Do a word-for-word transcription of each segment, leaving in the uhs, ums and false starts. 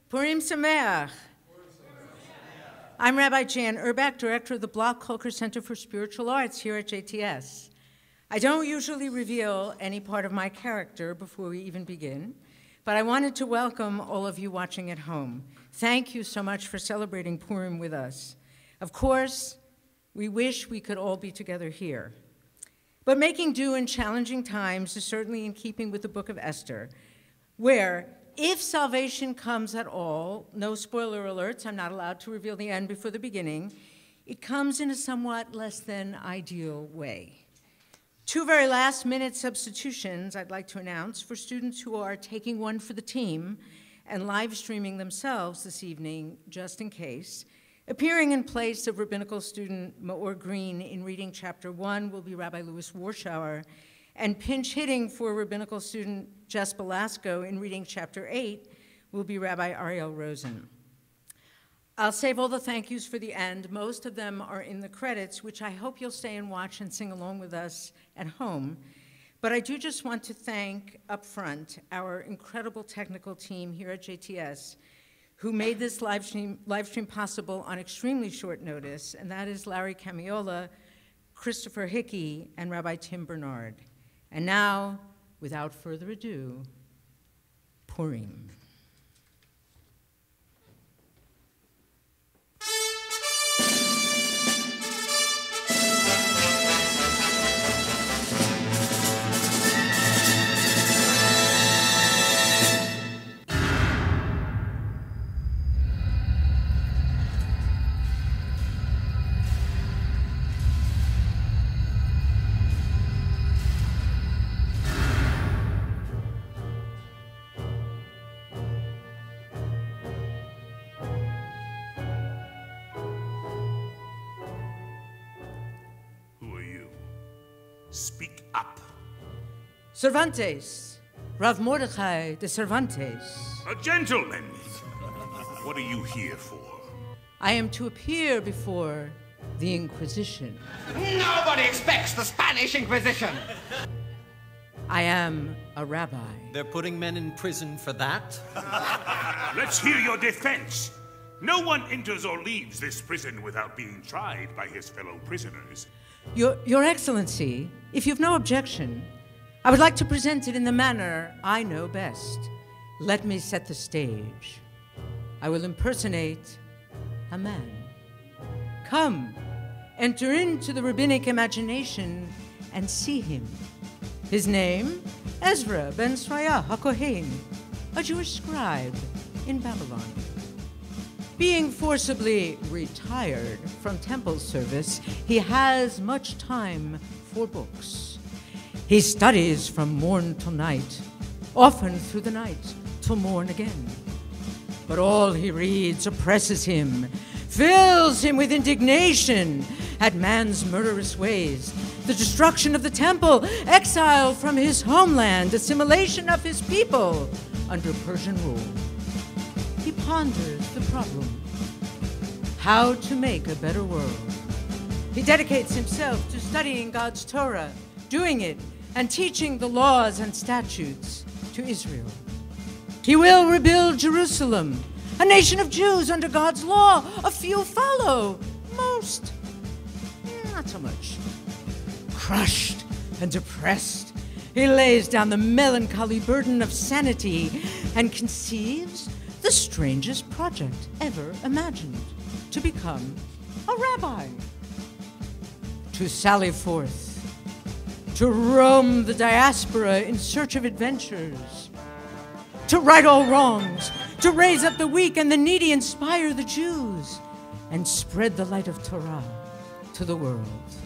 Purim Sameach. I'm Rabbi Jan Urbach, director of the Bloch Kolker Center for Spiritual Arts here at J T S. I don't usually reveal any part of my character before we even begin, but I wanted to welcome all of you watching at home. Thank you so much for celebrating Purim with us. Of course, we wish we could all be together here. But making do in challenging times is certainly in keeping with the book of Esther, where if salvation comes at all, no spoiler alerts, I'm not allowed to reveal the end before the beginning, it comes in a somewhat less than ideal way. Two very last minute substitutions I'd like to announce for students who are taking one for the team and live streaming themselves this evening, just in case. Appearing in place of rabbinical student Maor Green in reading chapter one will be Rabbi Louis Warschauer, and pinch hitting for rabbinical student Jess Belasco in reading chapter eight will be Rabbi Ariel Rosen. I'll save all the thank yous for the end. Most of them are in the credits, which I hope you'll stay and watch and sing along with us at home. But I do just want to thank up front our incredible technical team here at J T S who made this live stream, live stream possible on extremely short notice, and that is Larry Camiola, Christopher Hickey, and Rabbi Tim Bernard. And now, without further ado, Purim. Speak up. Cervantes, Rav Mordechai de Cervantes. A gentleman. What are you here for? I am to appear before the Inquisition. Nobody expects the Spanish Inquisition. I am a rabbi. They're putting men in prison for that? Let's hear your defense. No one enters or leaves this prison without being tried by his fellow prisoners. Your, Your Excellency, if you've no objection, I would like to present it in the manner I know best. Let me set the stage. I will impersonate a man. Come, enter into the rabbinic imagination and see him. His name, Ezra ben Sraya HaKohen, a Jewish scribe in Babylon. Being forcibly retired from temple service, he has much time for books. He studies from morn till night, often through the night till morn again. But all he reads oppresses him, fills him with indignation at man's murderous ways, the destruction of the temple, exile from his homeland, assimilation of his people under Persian rule. He ponders the problem, how to make a better world. He dedicates himself to studying God's Torah, doing it, and teaching the laws and statutes to Israel. He will rebuild Jerusalem, a nation of Jews under God's law. A few follow, most, not so much. Crushed and depressed, he lays down the melancholy burden of sanity and conceives the strangest project ever imagined, to become a rabbi, to sally forth, to roam the diaspora in search of adventures, to right all wrongs, to raise up the weak and the needy, inspire the Jews, and spread the light of Torah to the world.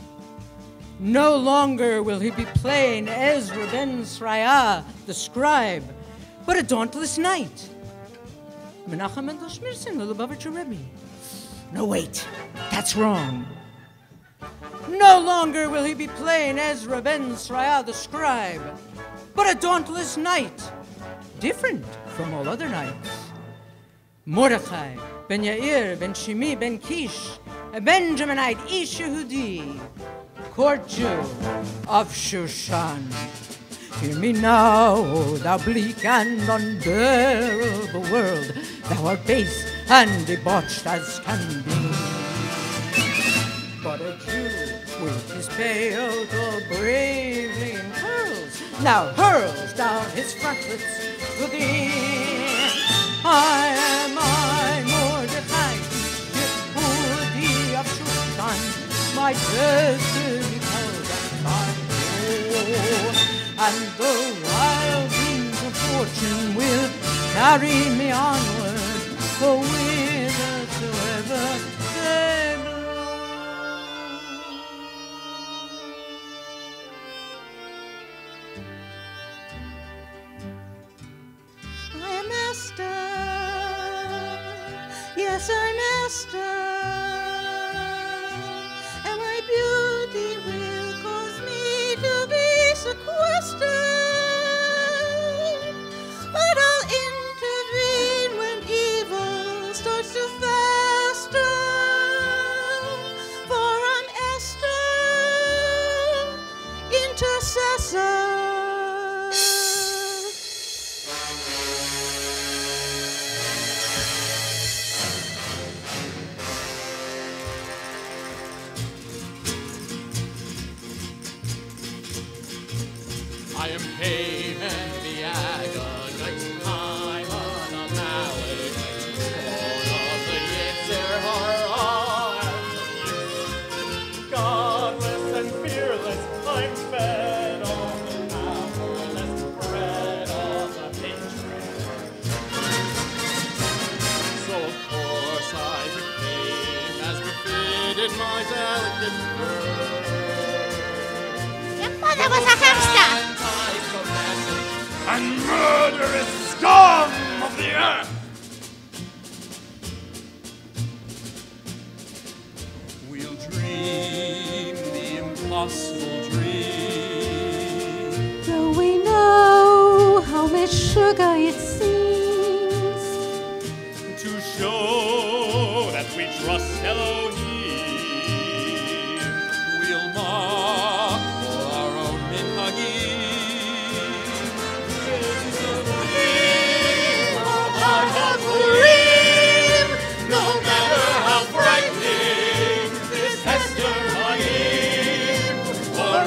No longer will he be plain Ezra ben Sraya, the scribe, but a dauntless knight. Menachem Mendel Schneerson, the Lubavitcher Rebbe. No, wait, that's wrong. No longer will he be plain Ezra ben Sraya, the scribe, but a dauntless knight, different from all other knights. Mordechai ben Yair ben Shimi ben Kish, a Benjaminite Ish Yehudi, court Jew of Shushan. Hear me now, O thou bleak and unbearable world. Thou art base and debauched as can be. But a Jew with his pale though bravely in curls now hurls down his frontlets to thee. I am I, Mordecai, Yehudi of Shushan, my destiny calls and my oh, and the wild winds of fortune will carry me onward, for whithersoever they blow. I am Esther, yes I'm Esther, and my beauty will cause me to be sequestered, but I'll intervene when evil starts to fester, for I'm Esther, intercessor. I am Haman the Agagite, I'm an Amalekite, born of the Yetzer Hara and the godless and fearless, I'm fed on the powerless bread of the hatred. So of course I became as befitted my delicate birth. There was a hamster! And murderous scum of the earth! We'll dream the impossible dream. Though we know how much sugar it seems, To show that we trust Elohim, we'll mock for our own minhagim. This is the dream of our Hapurim. No matter how frightening this Hester Hagim, for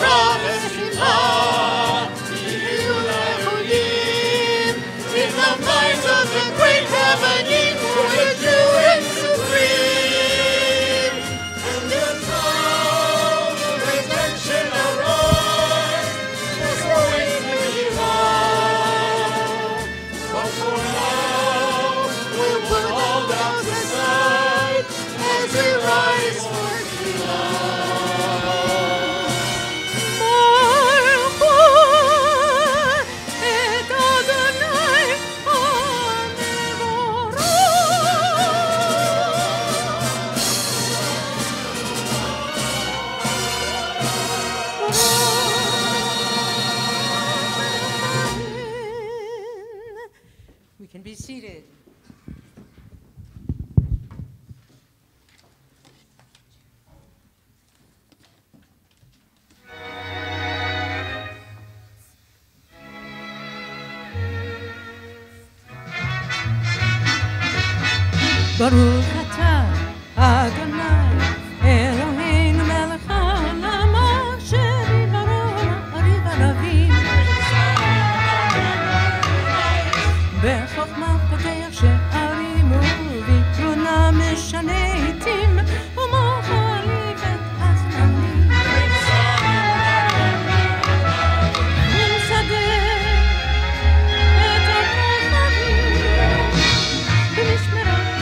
Rabbi Simcha, Elohim, in the minds of the great Rabbanim, for the Jew is supreme. And the throne of redemption arose, for wasting evil. But for now, we'll put all doubts aside as we rise for love. We can be seated. Baruch atah Adonai Eloheinu melech haolam asher yivaro hariv aravim בחוכמה פותח שערים ובתבונה משנה עתים ומחליף את הזמנים ומסדר את הכוכבים במשמרת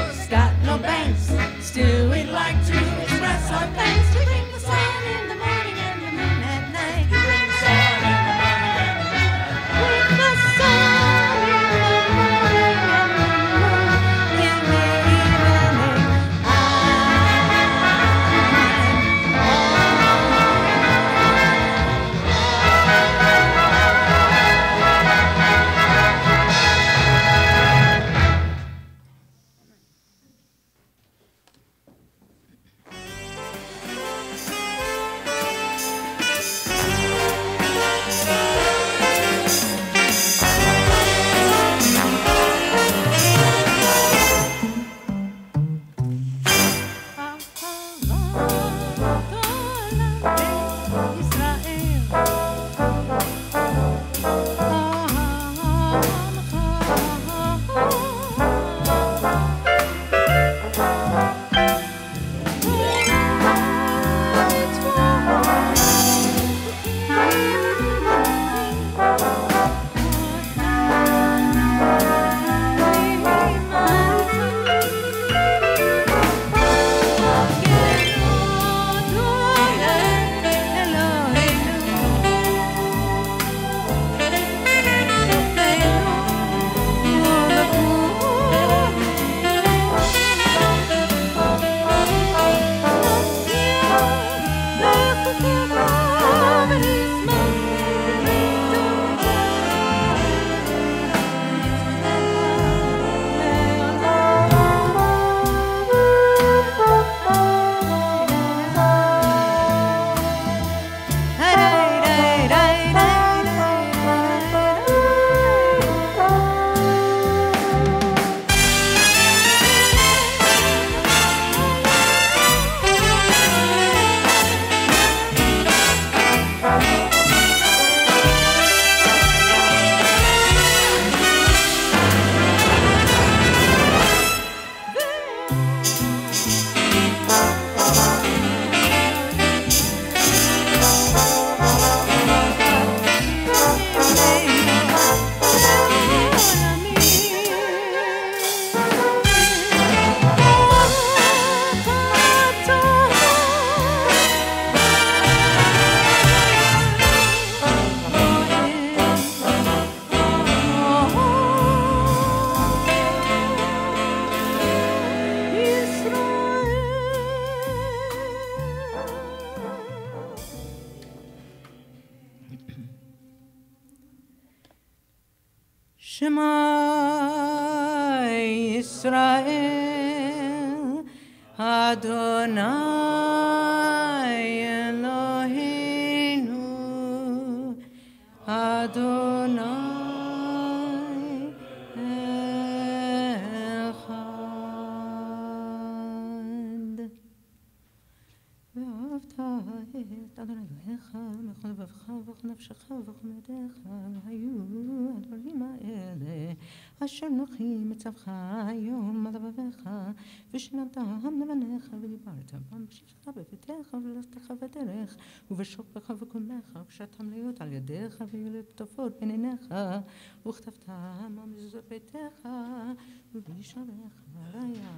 It's got no banks. Still, we'd like to express our thanks. We bring the sun in the morning and the moon at night. We bring the sun in the morning and the moon at night. Bring the sun in the morning and the moon in the evening. Shema Yisrael Adonai Eloheinu Adonai Echad. ואהבת את אדוני אלוהיך בכל לבבך ובכל נפשך ובכל מאודיך, והיו הדברים האלה אשר נוחי מצווך היום על לבביך, ושננתם לבניך ודיברת בם בשבתך בביתך ובלכתך בדרך ובשוכבך וקומך וקשרתם להיות על ידיך ויהיו לטפות בין עיניך וכתבתם על מזוזות ביתך ובשעריך ראיה.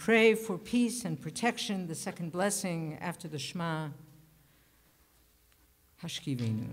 pray for peace and protection, the second blessing after the Shema, Hashkivenu.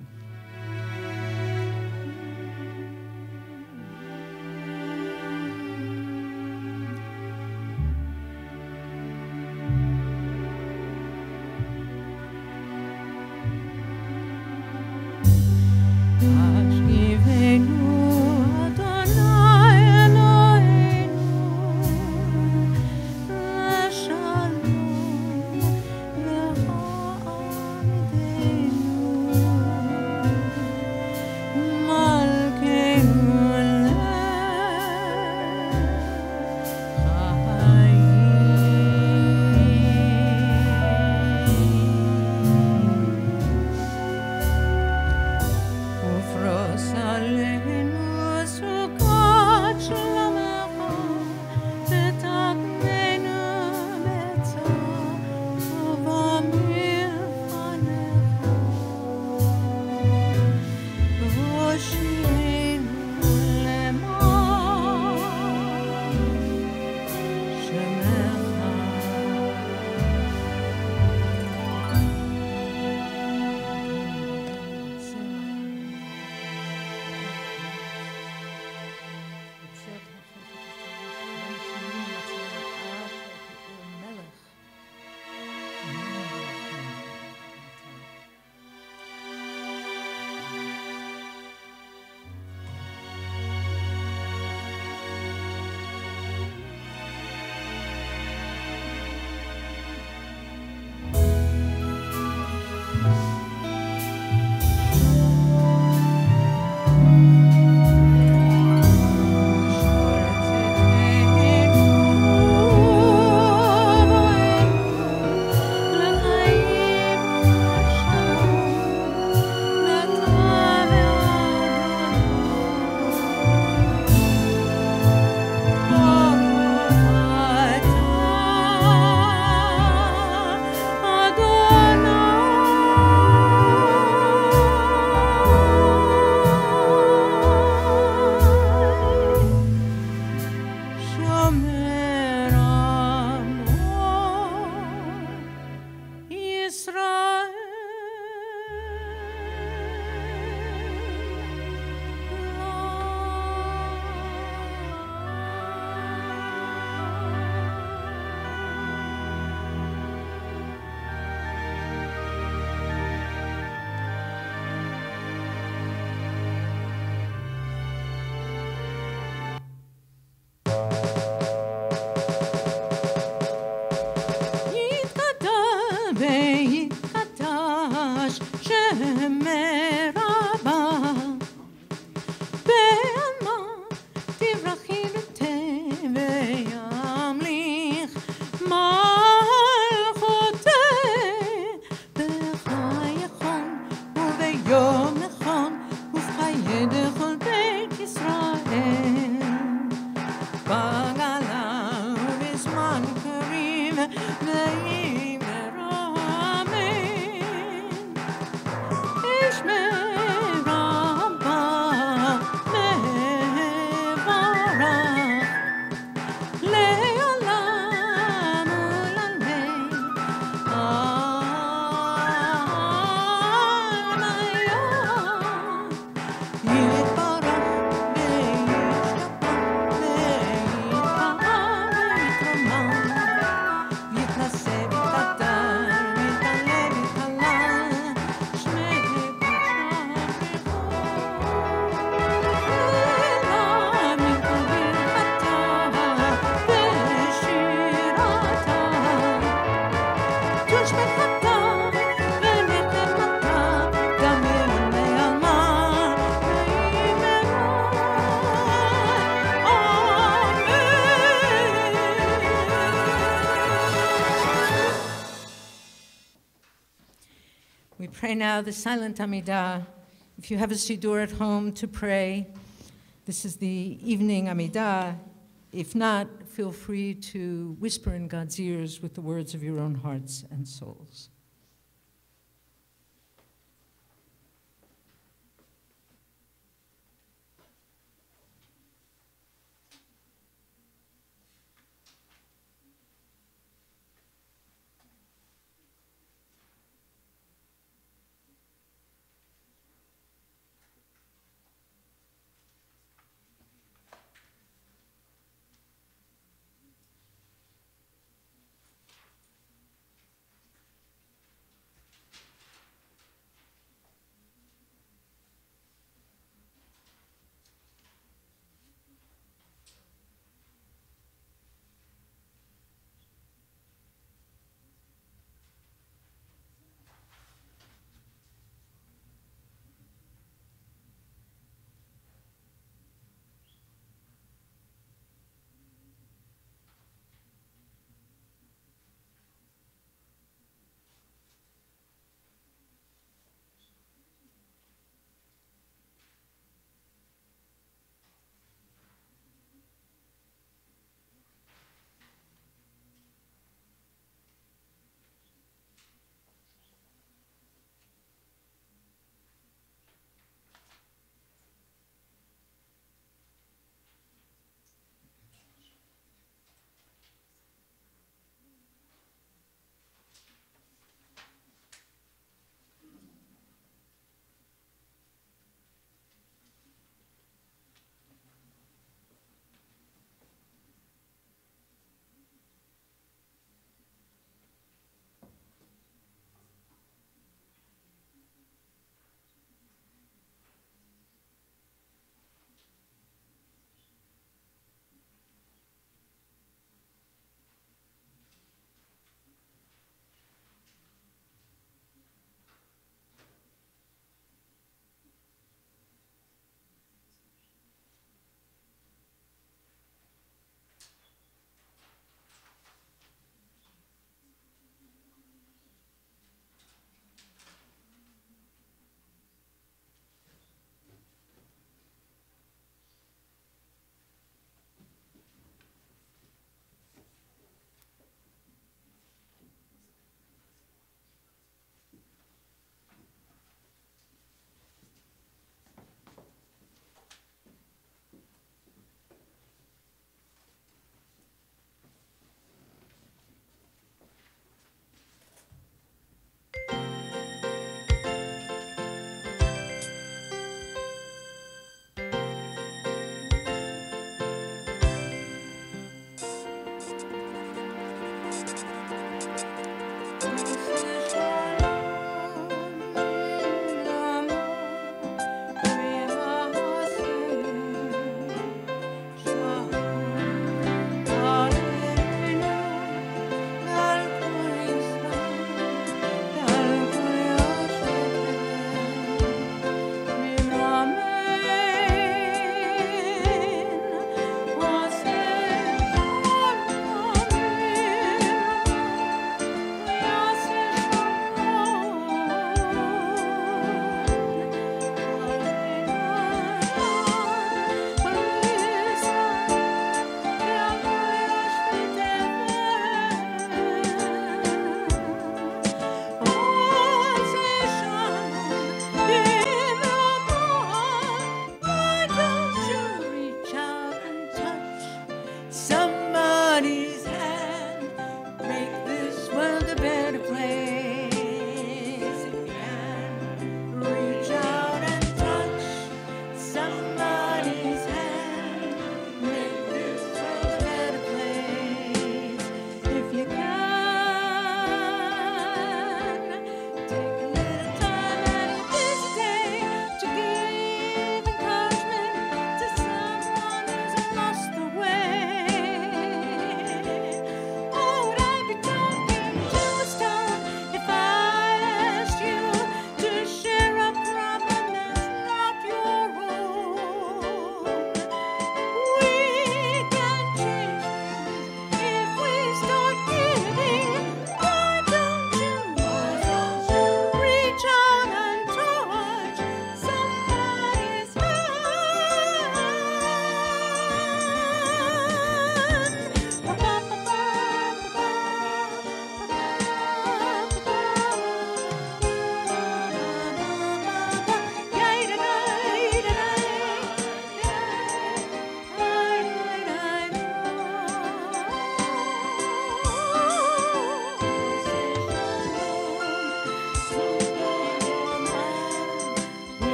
We pray now the silent Amidah. If you have a Siddur at home to pray, this is the evening Amidah. If not, feel free to whisper in God's ears with the words of your own hearts and souls.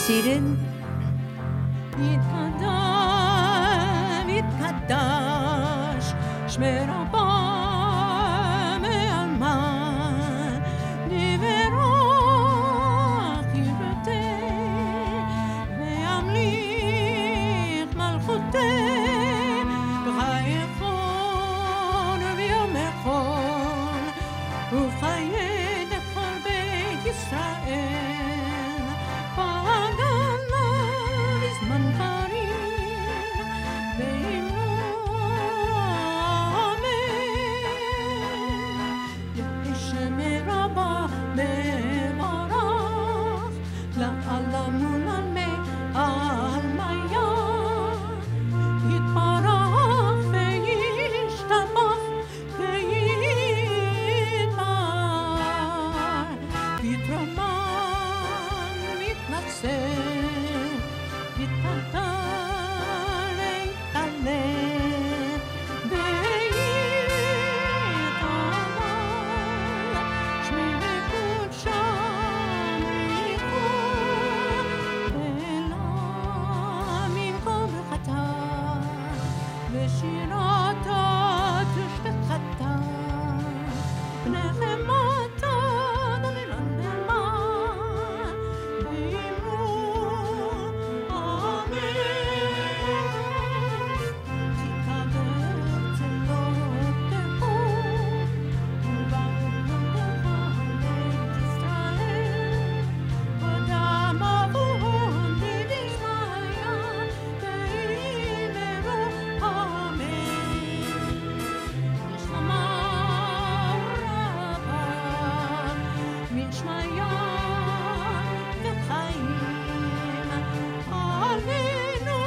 seated. יתקדם, יתקדש, שמי רבה מעלמן, נברך ירדה, וימליך מלכותה, בחייכון וביומכון, ובחיי כל בית ישראל, בהגנה בזמן קריב, ואמרו אמן. יהי שמי רבה מברך, לעלם ולעלמי עלמיה, יתברך וישתבח ויתפאר, יתרומם מתנצל, יתפתל ויתעלה, ויתעלה, שמי מקודשם ריחו, אלה ממקום ברכתה, ושירתה תשתחתה, נחמתה דמלנדמה, ואמרו אמן. תתקבל צלותיכו, ובארץ בית ישראל, ודם אבוהם בדשמיא, ואמרו אמן. נשמה רבה מן שמיה וחיים, עלינו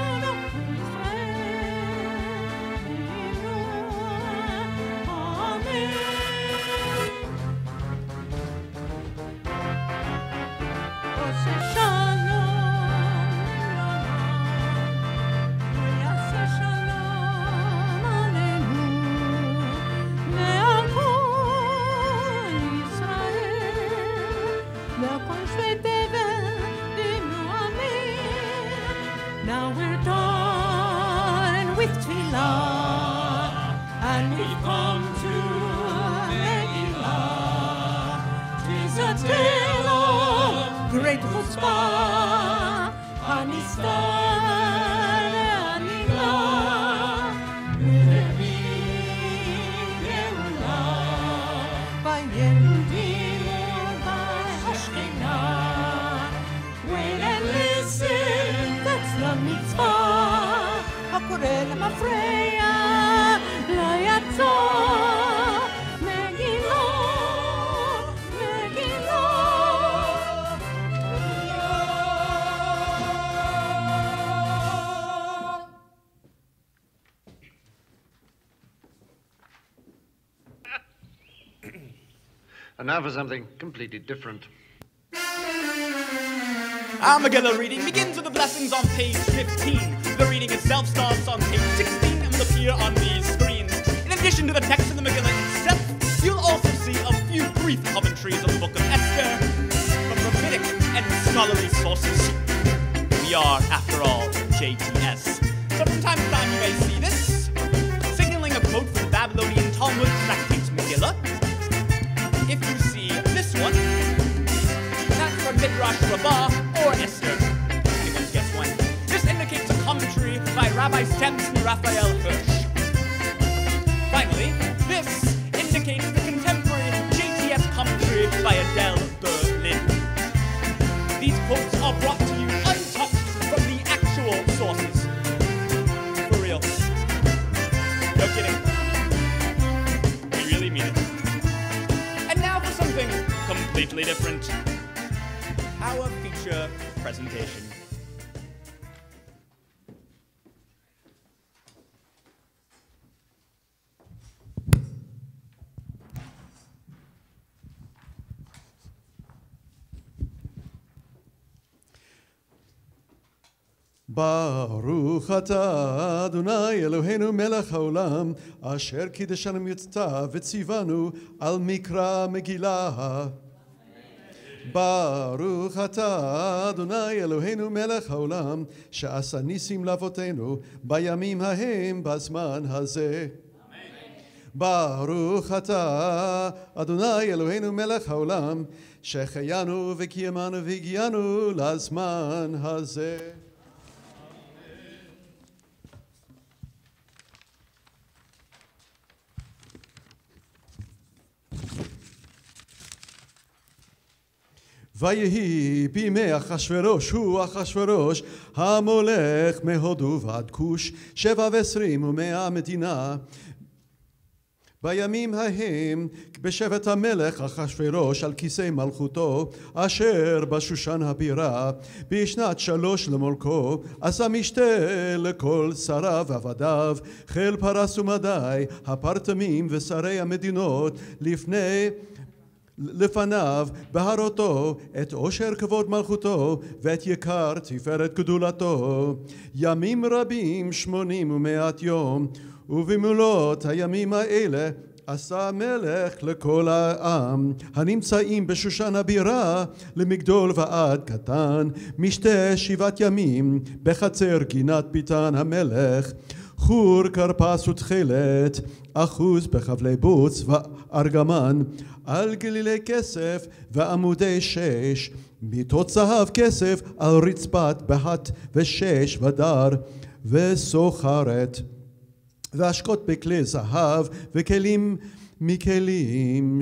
ישראל, ואמרו אמן. עושה שלום לעולם, ויעשה שלום עלינו, ועל כל ישראל, ועל כל שבי תבל, דינו אמן. Now we're done with tefillah, and we've come to Megillah. 'Tis a tale of great chutzpah, הנסתר והנגלה, ולהביא גאולה, ביהודים ובשכינה. Wait and listen, that's the mitzvah, הקורא למפרע לא יצא. מגילה, מגילה. And now for something completely different. Our Megillah reading begins with the blessings on page fifteen. The reading itself starts on page sixteen and will appear on these screens. In addition to the text of the Megillah itself, you'll also see a few brief commentaries on the Book of Esther from rabbinic and scholarly sources. We are, after all, J T S. So from time to time you may see this, signaling a quote from the Babylonian Talmud tractate Megillah. If you see this one, that's from Midrash Rabbah or Esther. Anyone's guess one. This indicates a commentary by Rabbi Samson Raphael Hirsch. Finally, this indicates the contemporary J T S commentary by Adele Berlin. These quotes are brought to you untouched from the actual sources. For real. No kidding. We really mean it. And now for something completely different. Our feature presentation. ברוך אתה, אדוני אלוהינו מלך העולם, אשר קידשנו מצווה וציוונו על מקרא מגילה. ברוך אתה אדוני אלוהינו מלך העולם שעשה ניסים לאבותינו בימים ההם בזמן הזה. ברוך אתה אדוני אלוהינו מלך העולם שהחיינו וקיימנו והגיענו לזמן הזה. ויהי בימי אחשוורוש הוא אחשוורוש המולך מהודו ועד כוש שבע ועשרים ומאה מדינה. בימים ההם בשבט המלך אחשוורוש על כיסא מלכותו אשר בשושן הבירה בשנת שלוש למולכו עשה משתה לכל שריו ועבדיו חיל פרס ומדי הפרטמים ושרי המדינות לפני לפניו בהראותו את עושר כבוד מלכותו ואת יקר תפארת גדולתו ימים רבים שמונים ומאת יום ובמלאת הימים האלה עשה המלך לכל העם הנמצאים בשושן הבירה למגדול ועד קטן משתה שבעת ימים בחצר גינת ביתן המלך חור כרפס ותכלת אחוז בחבלי בוץ וארגמן על גלילי כסף ועמודי שש מיטות זהב כסף על רצפת בהת ושש ודר וסוחרת והשקות בכלי זהב וכלים מכלים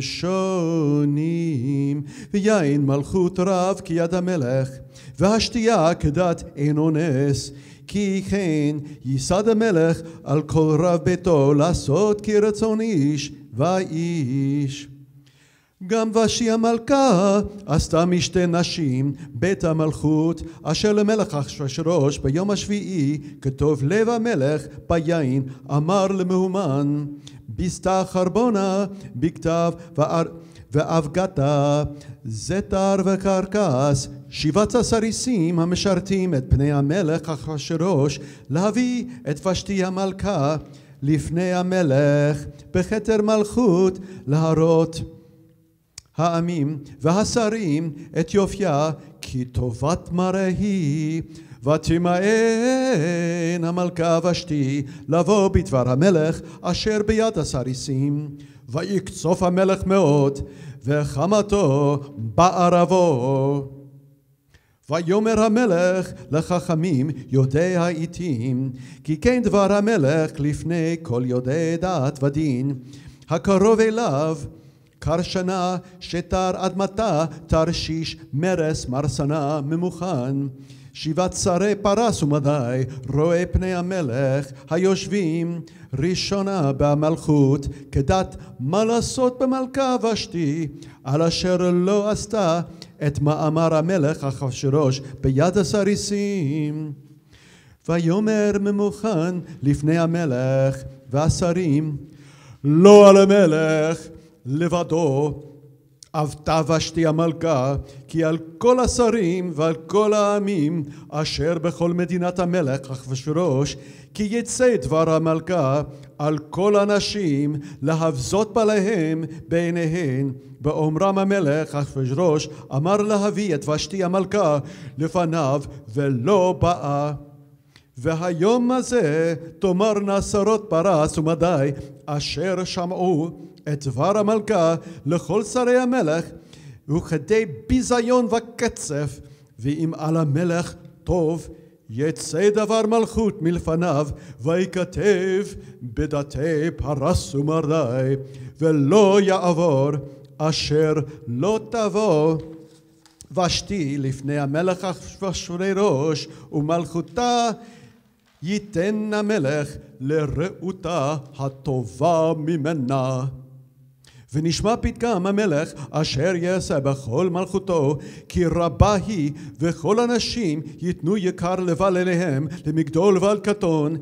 שונים ויין מלכות רב כיד המלך והשתייה כדת אין אונס כי כן ייסד המלך על כל רב ביתו לעשות כרצון איש ואיש. גם ושתי המלכה עשתה משתה נשים בית המלכות אשר למלך אחשוורוש ביום השביעי כטוב לב המלך ביין אמר למהומן ביסתה חרבונה בכתב ואבגתה זתר וקרקס שבעת הסריסים המשרתים את פני המלך אחשוורוש להביא את ושתי המלכה לפני המלך בכתר מלכות להראות העמים והשרים את יופייה כי טובת מראה היא ותמאן המלכה ושתי לבוא בדבר המלך אשר ביד הסריסים ויקצוף המלך מאוד וחמתו בערבו ויאמר המלך לחכמים יודעי העיתים כי כן דבר המלך לפני כל יודעי דת ודין הקרוב אליו קרשנה שתר אדמתה תרשיש מרס מרסנה ממוכן שבעת שרי פרס ומדי רואה פני המלך היושבים ראשונה במלכות כדת מה לעשות במלכה ושתי על אשר לא עשתה את מאמר המלך אחשוורוש ביד הסריסים. ויאמר ממוכן לפני המלך והשרים לא על המלך לבדו עבדה ושתי המלכה כי על כל השרים ועל כל העמים אשר בכל מדינת המלך אחשוורוש כי יצא דבר המלכה על כל הנשים להבזות בלהם בעיניהן באומרם המלך אחשוורוש אמר להביא את ושתי המלכה לפניו ולא באה. והיום הזה תאמרנה שרות פרס ומדי אשר שמעו את דבר המלכה לכל שרי המלך וכדי ביזיון וקצף ואם על המלך טוב יצא דבר מלכות מלפניו ויכתב בדתי פרס ומדי ולא יעבור אשר לא תבוא ושתי לפני המלך אחשוורוש ומלכותה ייתן המלך לרעותה הטובה ממנה. ונשמע פתגם המלך אשר יעשה בכל מלכותו כי רבה היא וכל אנשים ייתנו יקר לבל אליהם למגדול ועל קטון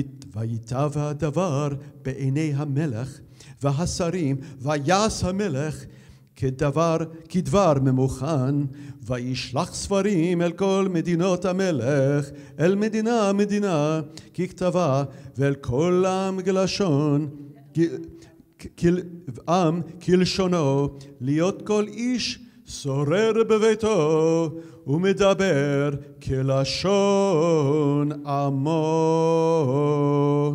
ויטב הדבר בעיני המלך והשרים ויעש המלך כדבר כדבר ממוכן וישלח ספרים אל כל מדינות המלך אל מדינה מדינה ככתבה ואל כל עם גלשון עם כלשונו להיות כל איש שורד בביתו ומדבר כלשון עמו.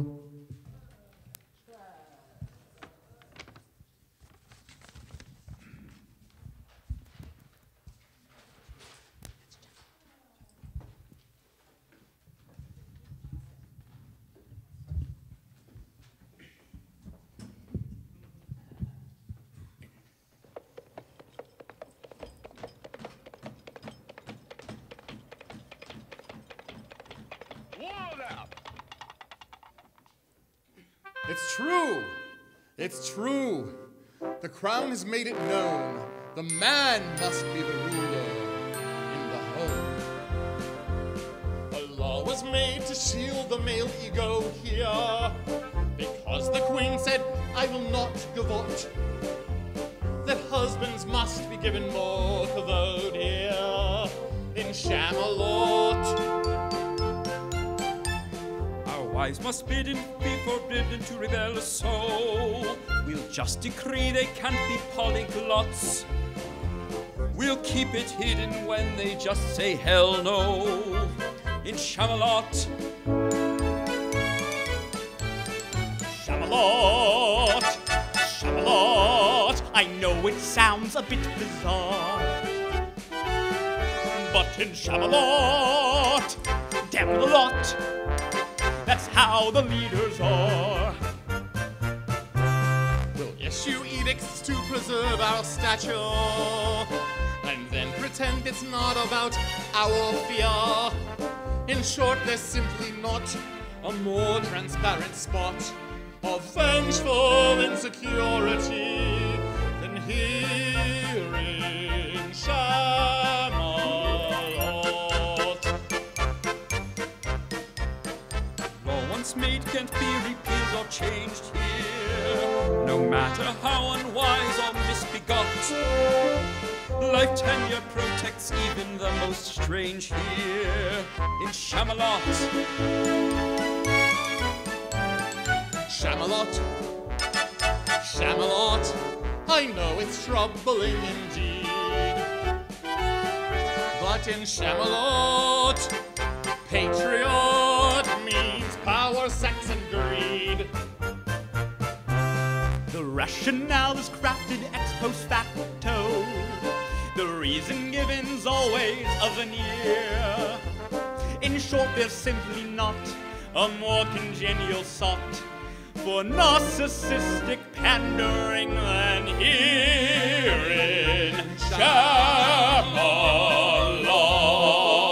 It's true. It's true. The crown has made it known. The man must be the ruler in the home. A law was made to shield the male ego here, because the queen said, I will not gavotte, that husbands must be given more kavod here in Shamalot. Wives must bidden, be forbidden to rebel so. We'll just decree they can't be polyglots. We'll keep it hidden when they just say hell no in Shamalot. Shamalot, Shamalot. I know it sounds a bit bizarre, but in Shamalot, damn the lot. That's how the leaders are. We'll issue edicts to preserve our stature, and then pretend it's not about our fear. In short, there's simply not a more transparent spot of vengeful insecurity than here in Shamalot. Made can't be repealed or changed here, no matter how unwise or misbegot. Life tenure protects even the most strange here in Shamalot. Shamalot, Shamalot, I know it's troubling indeed, but in Shamalot, patriot means power, sex, and greed. The rationale is crafted ex post facto. The reason given's always a veneer. In short, there's simply not a more congenial sort for narcissistic pandering than here in Shamalot.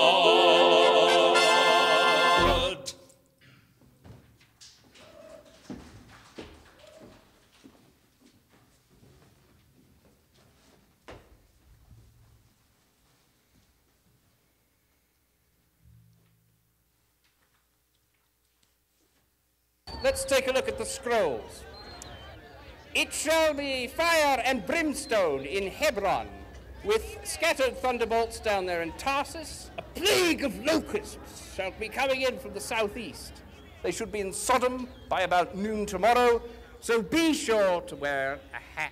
Let's take a look at the scrolls. It shall be fire and brimstone in Hebron, with scattered thunderbolts down there in Tarsus. A plague of locusts shall be coming in from the southeast. They should be in Sodom by about noon tomorrow, so be sure to wear a hat.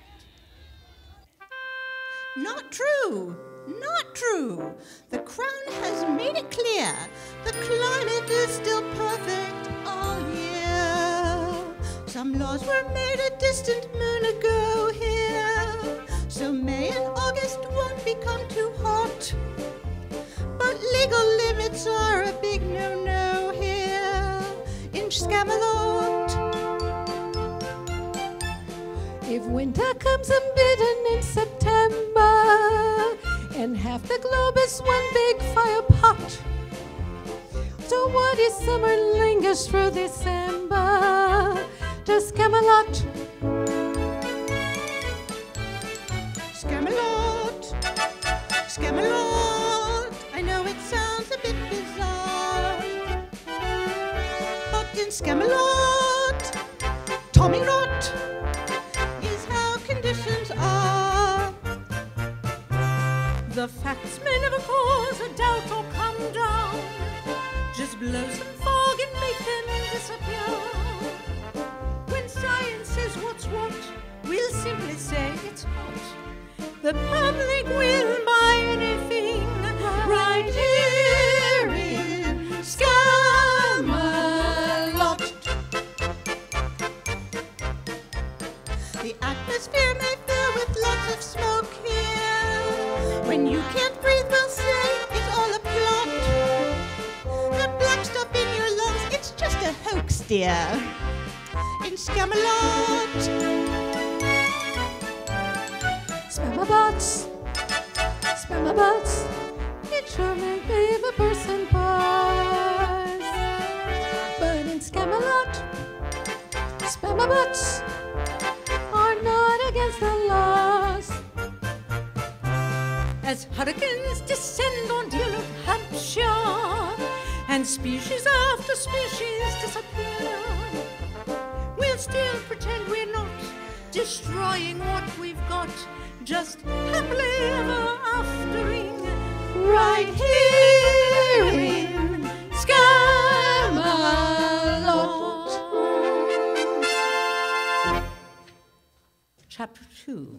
Not true. Not true. The crown has made it clear the climate is still perfect all year. Some laws were made a distant moon ago here, so May and August won't become too hot. But legal limits are a big no-no here in Scamalot. If winter comes unbidden in September, and half the globe is one big fire pot, so what if summer lingers through December to Scamalot? Scamalot, Scamalot. I know it sounds a bit bizarre, but in Scamalot, Tommy Rot is how conditions are. The facts may never cause a doubt or come down. Just blow some fog and make them disappear. When science says what's what, we'll simply say it's hot. The public will The atmosphere may fill with lots of smoke here. When you can't breathe, we'll say it's all a plot. The black stuff in your lungs, it's just a hoax, dear. In Scamelot. Spam my butts, spam my butts. It sure may leave a person pause. But in Scamelot, spam my butts are not against the laws. As hurricanes descend on dear New Hampshire, and species after species disappear, we'll still pretend we're not destroying what we've got, just happily ever aftering right here in Scamelot. Chapter two.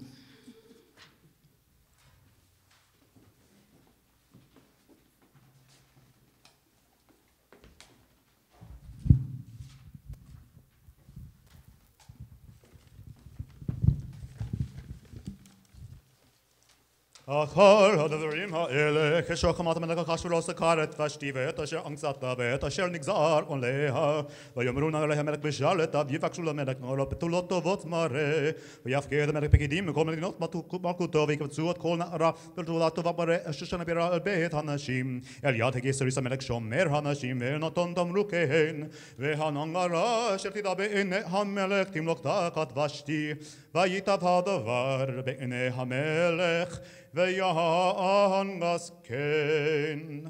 אחר הדברים האלה, כשחמת המלך אחשוורוש סקר את ושתי ואת אשר אנגסתה ואת אשר נגזר עוליה, ויאמרו נא אלי המלך בשלטה, ויבקשו למלך נערות בתולות טובות מראה, ויפקד המלך פקידים מכל מדינות מלכותו, ויקבצו את כל נערה בתולת טובה מראה, אשר שנבירה אל בית הנשים. אל יד הגסריס המלך שומר הנשים, ונתון תמרוקיהן, והנערה אשר תדע בעיני המלך תמלוך תחת ושתי, וייטב הדבר בעיני המלך, ויענגס כן.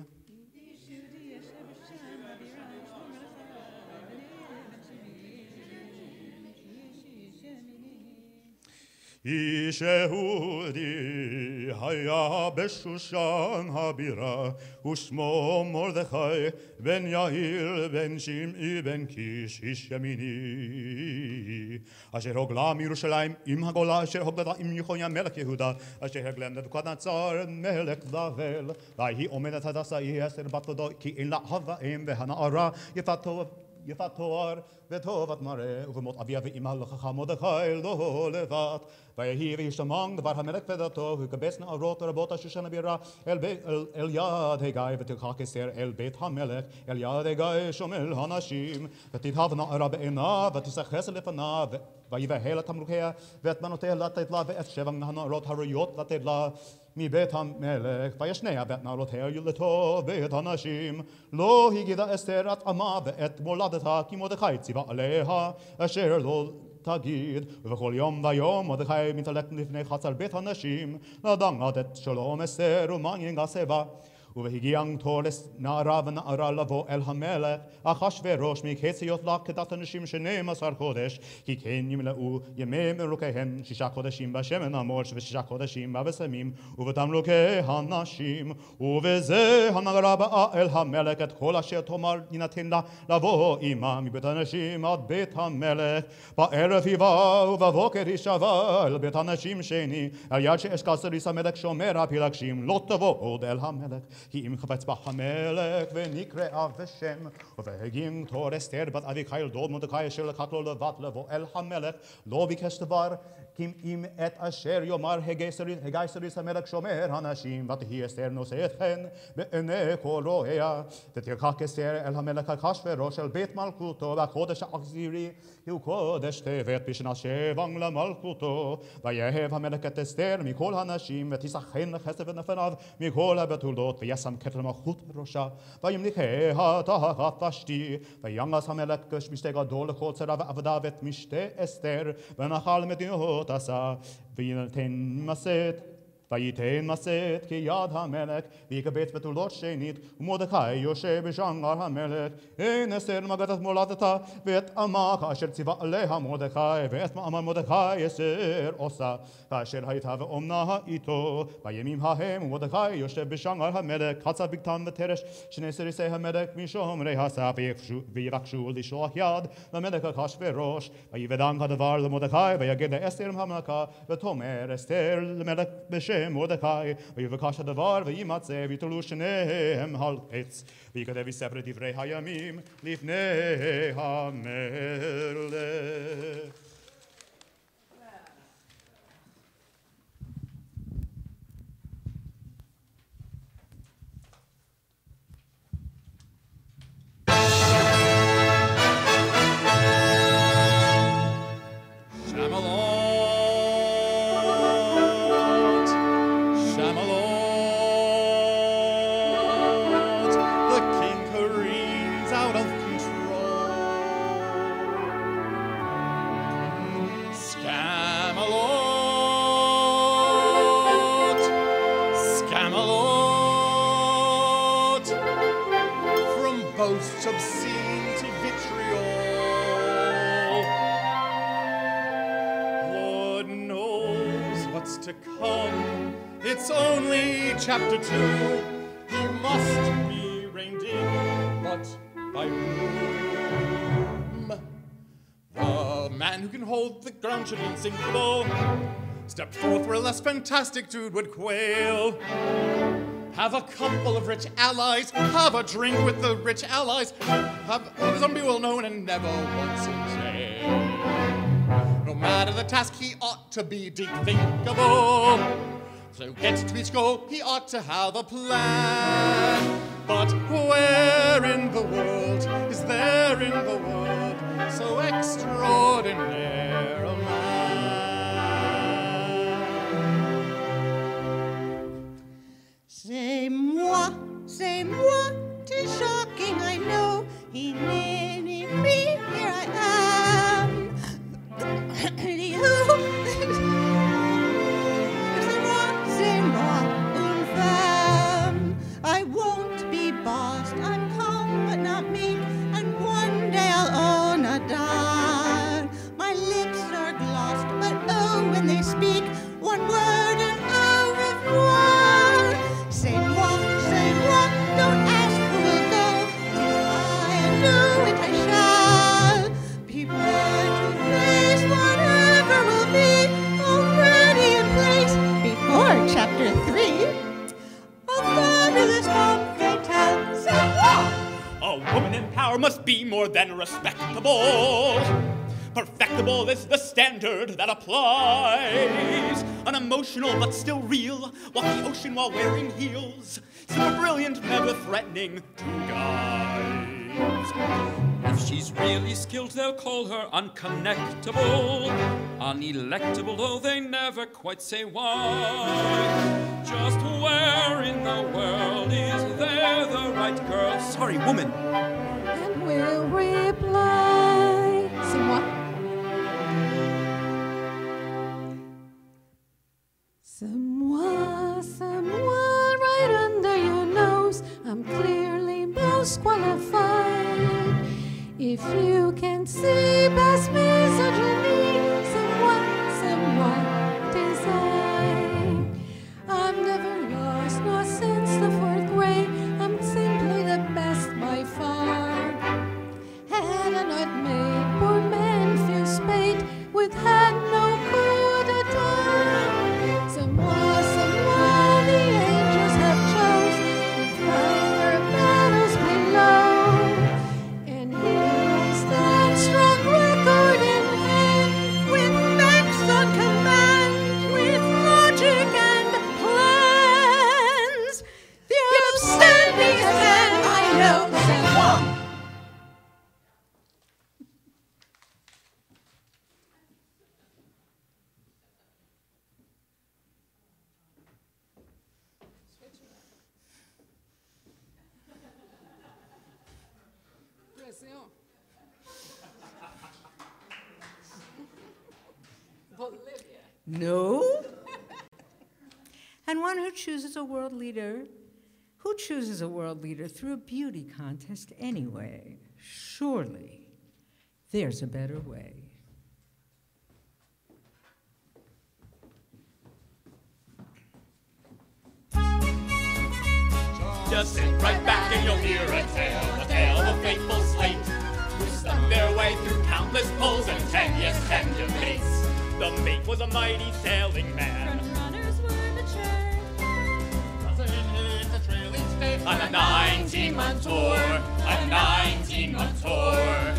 איש יהודי היה בשושן הבירה, ושמו מרדכי בן יאיר בן שמעי בן קיש איש ימיני, אשר הוגלה מירושלים עם הגולה, אשר הוגלה עם יחוניה מלך יהודה, אשר הגלה נבוכדנצר מלך בבל, והיא עומדת הדסה היא אסתר בת דודו, כי אין לה הווה אם, והנערה יפת יפת תואר וטובת מראה, ובמות אביה ואמא לחכם מרדכי לא לבד, ויהי וישתמע דבר המלך ודתו, וכבש נערות רבות אשר שנבירה אל, אל, אל יד הגיא, ותלקח אסתר אל בית המלך, אל יד הגיא שומל הנשים, ותתהב נערה בעיניו, ותשחס לפניו, ויבהל את תמרוקיה, ואת בנותיה לתת לה, ואת שבע הנערות הראויות לתת לה מבית המלך, וישנע ואת נערותיה לטוב בית הנשים. לא הגידה אסתר את עמה ואת מולדתה, כי מרדכי ציווה עליה, אשר לא תגיד, ובכל יום ויום מרדכי מתהלך לפני חצר בית הנשים, לדעת את שלום אסתר ומעניין גסבה. ובהגיע תור נערה ונערה לבוא אל המלך, אחשוורוש מקץ היות לה כדת הנשים שנים עשר חודש, כי כן ימלאו ימי מלוקיהם שישה חודשים בשמן המורש ושישה חודשים בבשמים ובתמלוקי הנשים. ובזה הנערה באה אל המלך, את כל אשר תאמר יינתן לה לבוא עמה מבית הנשים עד בית המלך. בערב היא באה ובבוקר היא שבה אל בית הנשים שני, על יד שאשכנזריס המלך שומר הפילגשים, לא תבוא עוד אל המלך, כי אם חפץ בה המלך ונקראה בשם. ובהגיעים תור אסתר בת אביחיל דוד מרדכי אשר לקח לו לבד לבוא אל המלך, לא ביקש דבר, כי אם את אשר יאמר הגייסריס המלך שומר הנשים, ותהי אסתר נושאת חן בעיני כל רואיה. ותלקח אסתר אל המלך אחשוורוש אל בית מלכותו, והקודש האכזרי הוא קודש טבת בשנה שבע למלכותו. ויהב המלך את אסתר מכל הנשים, ותשחן לחסד ונפניו מכל הבתולות, וישם כתר מלכות בראשה, וימליכה תחת ושתי. וינגס המלך משתה גדול לכל צרה ועבדה, ואת משתה אסתר ונחל מדינות עשה, וייתן מסת וייתן מסת כיד המלך, ויקבץ בתולות שנית, ומרדכי יושב בשער המלך. אין אסתר מגדת מולדתה, ואת עמה כאשר ציווה עליה מרדכי, ואת מעמה מרדכי אסתר עושה, כאשר הייתה ואומנה איתו. בימים ההם ומרדכי יושב בשער המלך, חצה בגתן ותרש שני סריסי המלך משומרי הסף, ויבקשו לשלוח יד למלך אחשוורוש. ויבדן הדבר למרדכי, ויגד לאסתר המלכה, ותאמר אסתר למלך בשם מרדכי, ויבקש הדבר וימצא, ויתלו שניהם על עץ, ויכתב בספר דברי הימים לפני המלך. chapter two, he must be reined in, but by whom? The man who can hold the ground should invincible. Step forth where a less fantastic dude would quail. Have a couple of rich allies, have a drink with the rich allies, have a zombie well known and never once in jail. No matter the task, he ought to be deep thinkable. So get to each goal, he ought to have a plan. But where in the world is there in the world so extraordinary a man? C'est moi, c'est moi, 'tis shocking, I know. He nearly me, here I am. Anywho, c'est moi, c'est moi, une femme. I won't be bossed, I'm calm but not meek, and one day I'll own a dime. My lips are glossed, but oh, when they speak, one word and au revoir. C'est moi, c'est moi, don't ask who will go, 'tis I do it I shall. Be prepared to face whatever will be, already in place before chapter three. A fabulous femme fatale, c'est moi. A woman in power must be more than respectable. Perfectable is the standard that applies. Unemotional but still real, walk the ocean while wearing heels. Super brilliant, never threatening to guys. If she's really skilled, they'll call her unconnectable. Unelectable, though they never quite say why. Just where in the world is there the right girl? Sorry, woman. And we'll reply. C'est moi. C'est moi, c'est moi, right under your nose. I'm clearly most qualified. If you can see past misogyny, c'est moi, c'est moi, tis I. I've never lost, nor since the fourth grade. I'm simply the best by far. Had I not made poor men feel spate, with had no coup d'etat. C'est moi, c'est moi, the angels have chose, with finer battles below. And here I stand, strong record in hand, with facts on command, with logic and plans. The upstanding man I know, c'est moi. No? And one who chooses a world leader, who chooses a world leader through a beauty contest anyway? Surely there's a better way. Just sit right back and you'll hear a tale, a tale of a faithful slate who snuck their way through countless pulls and ten, yes, ten debates. The mate was a mighty sailing man. Runners were matured. On a nineteen-month tour, a nineteen-month tour.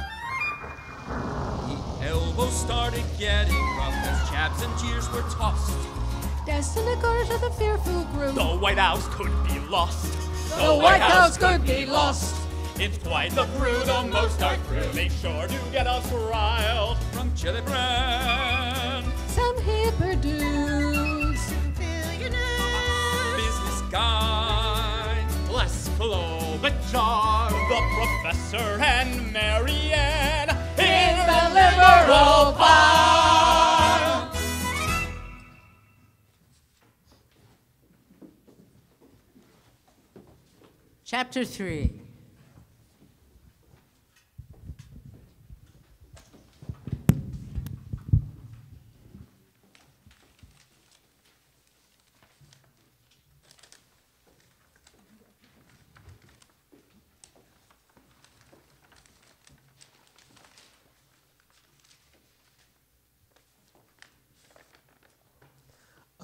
The elbows started getting rough as jabs and jeers were tossed. Destined to go to the fearful group. The White House could be lost. The White House could be lost. It's quite the crew, the most our crew. Make sure to get us riled. From Chili Brand, Some hipper dudes. business guy, Les Klobuchar, the professor, and Marianne in the liberal pile. Chapter three.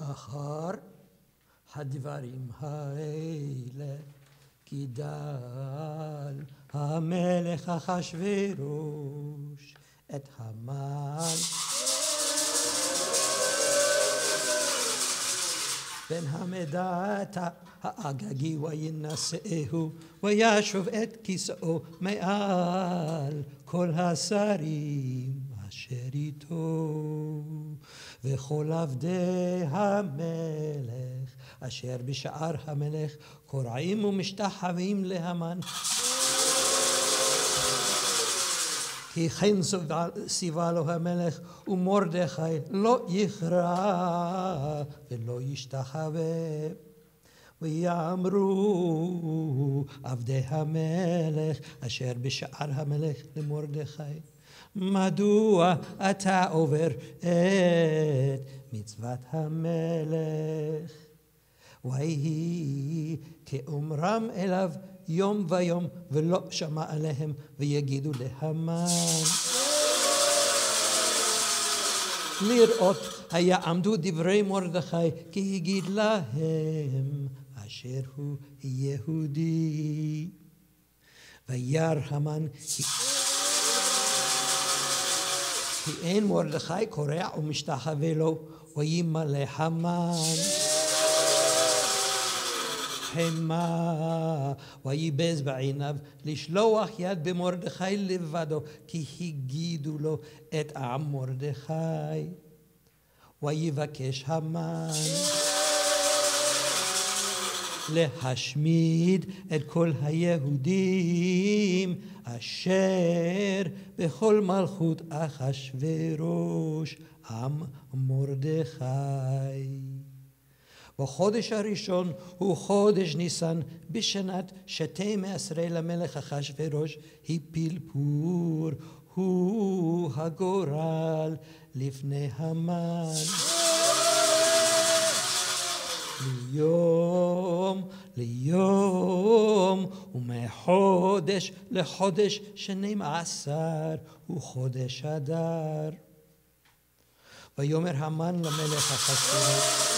אחר הדברים האלה גידל המלך אחשוורוש את המן בן המדעתה האגגי וינשאהו וישוב את כיסאו מעל כל השרים אשר איתו וכל עבדי המלך אשר בשער המלך קורעים ומשתחווים להמן כי כן ציווה לו המלך ומרדכי לא יכרע ולא ישתחווה ויאמרו עבדי המלך אשר בשער המלך למרדכי מדוע אתה עובר את מצוות המלך ויהי כאומרם אליו יום ויום ולא שמע עליהם ויגידו להמן לראות היה עמדו דברי מרדכי כי הגיד להם אשר הוא יהודי וירא המן כי אין מרדכי קורע ומשתחווה לו וימלא המן חמה ויבז בעיניו לשלוח יד במרדכי לבדו כי הגידו לו את עם מרדכי ויבקש המן להשמיד את כל היהודים אשר בכל מלכות אחשוורוש עם מרדכי. בחודש הראשון הוא חודש ניסן בשנת שתים עשרה למלך אחשוורוש הפיל פור הוא הגורל לפני המן. ליום ליום ומחודש לחודש שנים עשר הוא חודש אדר. ויאמר המן למלך אחשוורוש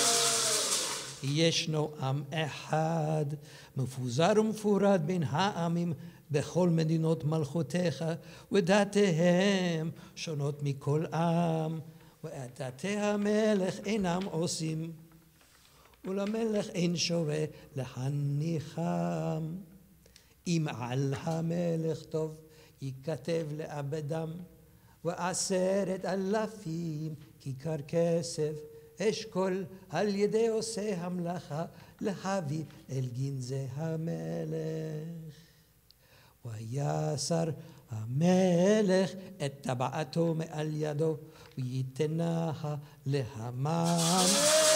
ישנו עם אחד מפוזר ומפורד בין העמים בכל מדינות מלכותיך ודתיהם שונות מכל עם ודתי המלך אינם עושים ולמלך אין שווה להניחם. אם על המלך טוב ייכתב לאבדם ועשרת אלפים כיכר כסף אשכול על ידי עושה המלאכה להביא אל גנזי המלך. ויסר המלך את טבעתו מעל ידו וייתנה להמן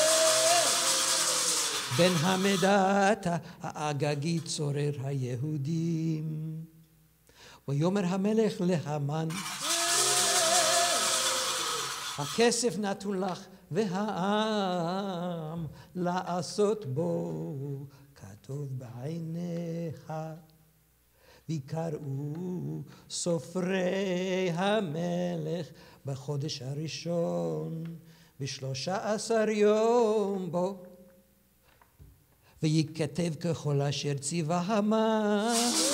בן המדעתה האגגי צורר היהודים. ויאמר המלך להמן הכסף נתון לך והעם לעשות בו כתוב בעיניך. ויקראו סופרי המלך בחודש הראשון בשלושה עשר יום בו וייכתב ככל אשר ציווה המן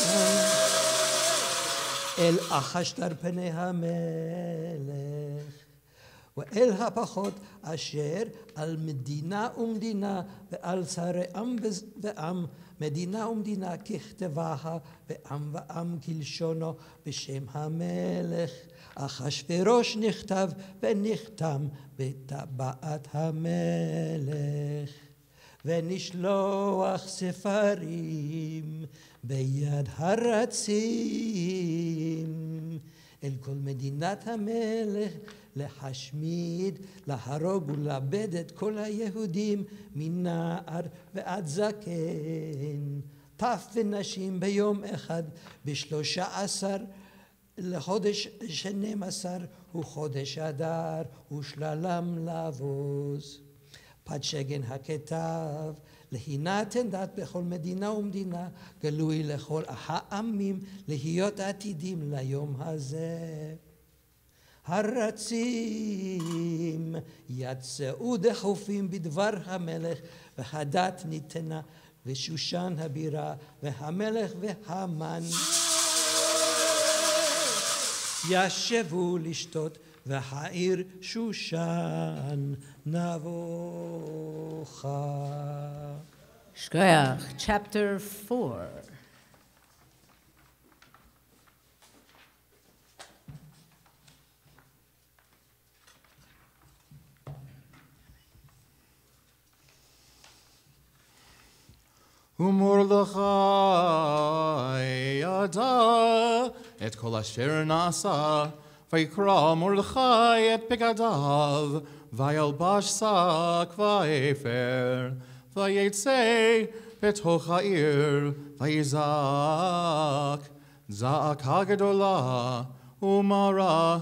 אל אחשתר פני המלך ואל הפחות אשר על מדינה ומדינה ועל שרי עם ועם מדינה ומדינה ככתבה ועם ועם כלשונו בשם המלך אחשוורוש נכתב ונחתם בטבעת המלך. ונשלוח ספרים ביד הרצים אל כל מדינת המלך להשמיד, להרוג ולאבד את כל היהודים מנער ועד זקן, טף ונשים ביום אחד בשלושה עשר לחודש שנים עשר הוא חודש אדר ושללם לעבוז. פדשגן הכתב להינתן דת בכל מדינה ומדינה גלוי לכל העמים להיות עתידים ליום הזה. הרצים יצאו דחופים בדבר המלך, והדת ניתנה, ושושן הבירה, והמלך והמן ישבו לשתות, והעיר שושן נבוכה. Shkoyach, chapter four. ומרדכי ידע את כל אשר נעשה, ויקרא מרדכי את בגדיו, וילבש שק ואפר, ויצא בתוך העיר, ויזעק זעקה גדולה ומרה,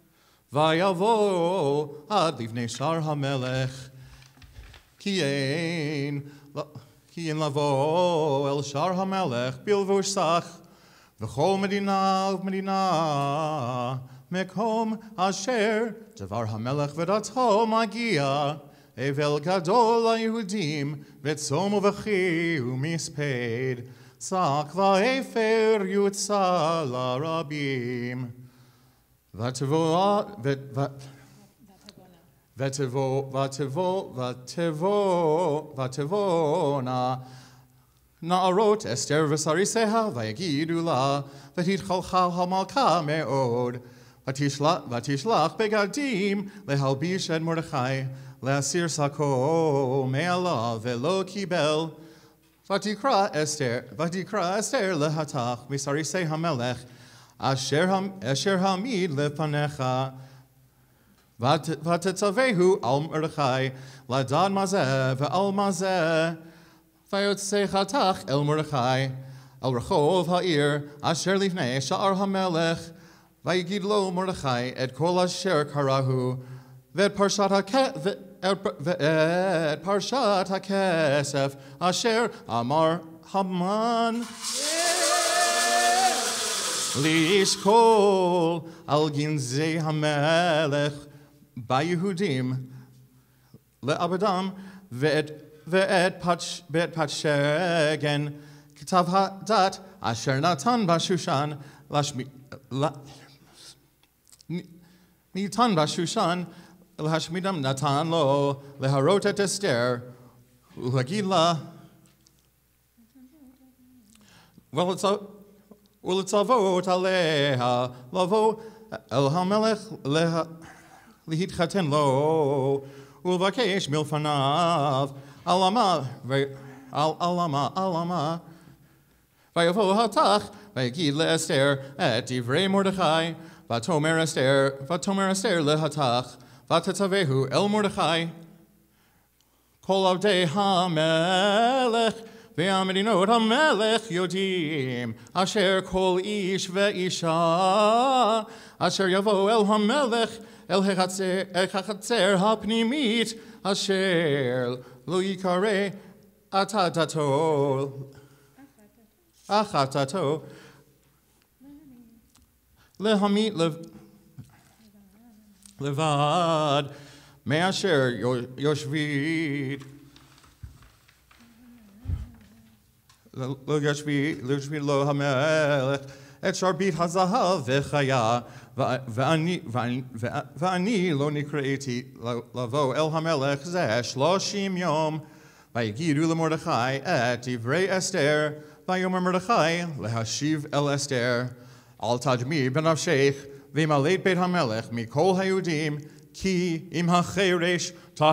ויבוא עד לפני שר המלך, כי אין כי אין לבוא אל שר המלך בלבוש שק, וכל מדינה ומדינה מקום אשר דבר המלך ודתו מגיע, אבל גדול ליהודים וצום ובכי ומספד, שק ואפר יוצא לרבים. ותבוא ותבוא, ותבוא, ותבוא, ותבואנה נערות אסתר ושריסיה, ויגידו לה, ותתחלחל המלכה מאוד, ותשלח, ותשלח בגדים להלביש את מרדכי, להסיר שקו מעליו, ולא קיבל. ותקרא אסתר, ותקרא אסתר להתך מסריסי המלך, אשר, אשר העמיד לפניך, ותצווהו על מרדכי לדעת מה זה ועל מה זה. ויוצא חתך אל מרדכי אל רחוב העיר אשר לפני שער המלך, ויגיד לו מרדכי את כל אשר קראו, ואת פרשת, הכ... ואת פרשת הכסף אשר אמר המן לשקול על גנזי המלך ביהודים לעבדם, ואת, ואת, פתש, ואת פתשגן כתב הדת אשר נתן בשושן לשמי, ניתן בשושן להשמידם, נתן לו להרות את אסתר ולהגיד לה ולצוות עליה לבוא אל המלך לה, להתחתן לו ולבקש מלפניו עלמה עלמה עלמה. ויבוא התך ויגיד לאסתר את דברי מרדכי, ותאמר אסתר ותאמר אסתר להתך, ותצווהו אל מרדכי כל עבדי המלך והמדינות המלך יודעים, אשר כל איש ואישה אשר יבוא אל המלך אל החצר, החצר הפנימית אשר לא יקרא עתה דתו אחת דתו להמית לבד מאשר יושבית לא יושבית לו המלך את שרביט הזהב וחיה, ואני, ואני, ואני לא נקראתי לבוא אל המלך זה שלושים יום. ויגידו למרדכי את דברי אסתר, ויאמר מרדכי להשיב אל אסתר, אל תדמי בנפשך וימלט בית המלך מכל היהודים, כי אם החרש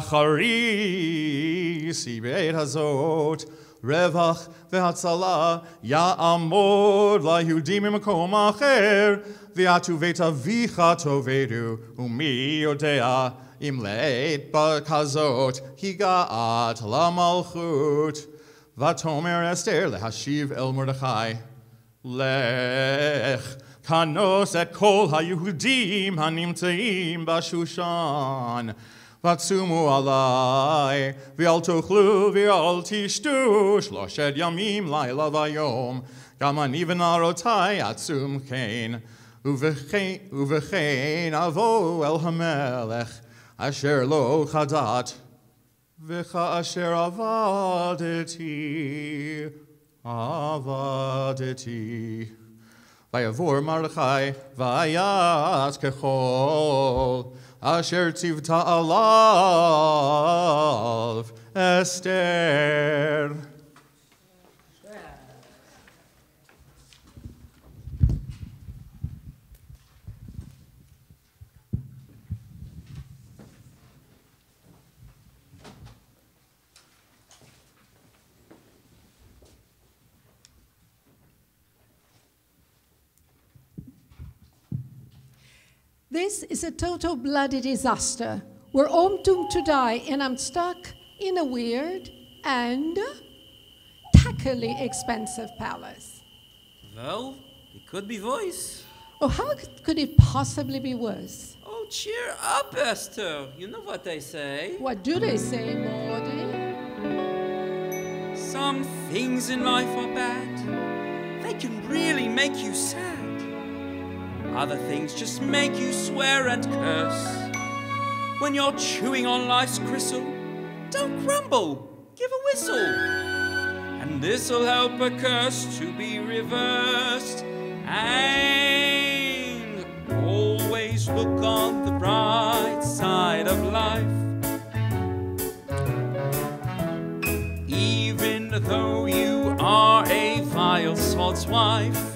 תחריסי בעת הזאת, רווח והצלה יעמוד ליהודים ממקום אחר, ואת ובית אביך תאבדו, ומי יודע אם לעת כזאת הגעת למלכות. ותאמר אסתר להשיב אל מרדכי, לך כנוס את כל היהודים הנמצאים בשושן, וצומו עלי, ואל תאכלו ואל תשתו שלושת ימים לילה ויום, גם אני ונערותי עצום כן. ובכן אבוא אל המלך אשר לא חדעת, וכאשר עבדתי, עבדתי. ויעבור מרדכי ויעש ככל אשר ציוותה עליו אסתר. This is a total bloody disaster. We're all doomed to die, and I'm stuck in a weird and tackily expensive palace. Well, it could be worse. Oh, how could it possibly be worse? Oh, cheer up, Esther. You know what they say. What do they say, Maudie? Some things in life are bad. They can really make you sad. Other things just make you swear and curse. When you're chewing on life's gristle, don't grumble, give a whistle. And this'll help a curse to be reversed. And always look on the bright side of life. Even though you are a vile sod's wife.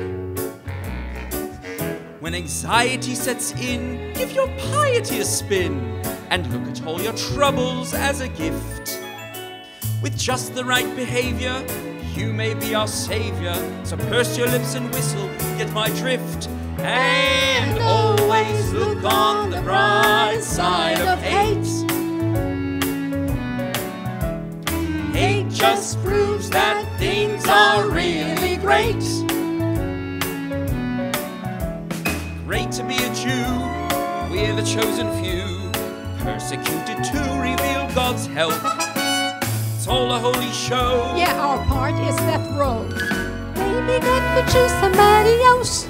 When anxiety sets in, give your piety a spin and look at all your troubles as a gift. With just the right behavior, you may be our savior. So purse your lips and whistle, get my drift. And always look on the bright side of hate. Hate just proves that things are really great. Great to be a Jew, we're the chosen few, persecuted to reveal God's help. It's all a holy show. Yeah, our part is death row. Maybe God could choose somebody else.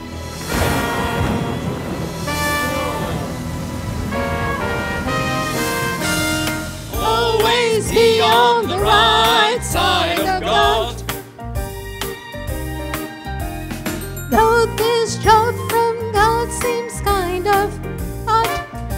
Always be on the right side of God. Though this job from God seems kind of odd.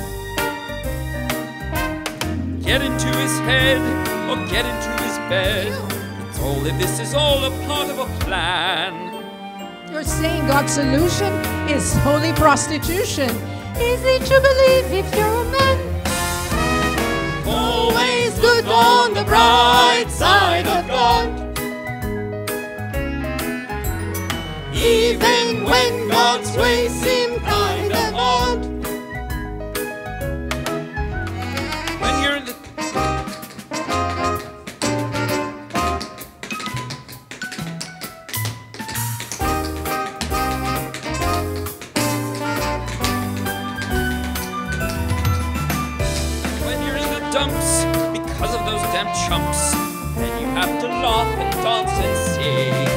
Get into his head or get into his bed. It's all if this is all a part of a plan. You're saying God's solution is holy prostitution. Easy to believe if you're a man. Always look on the bright side of God. Even when God's ways seem kind of odd. When you're in the When you're in the dumps because of those damn chumps, then you have to laugh and dance and sing.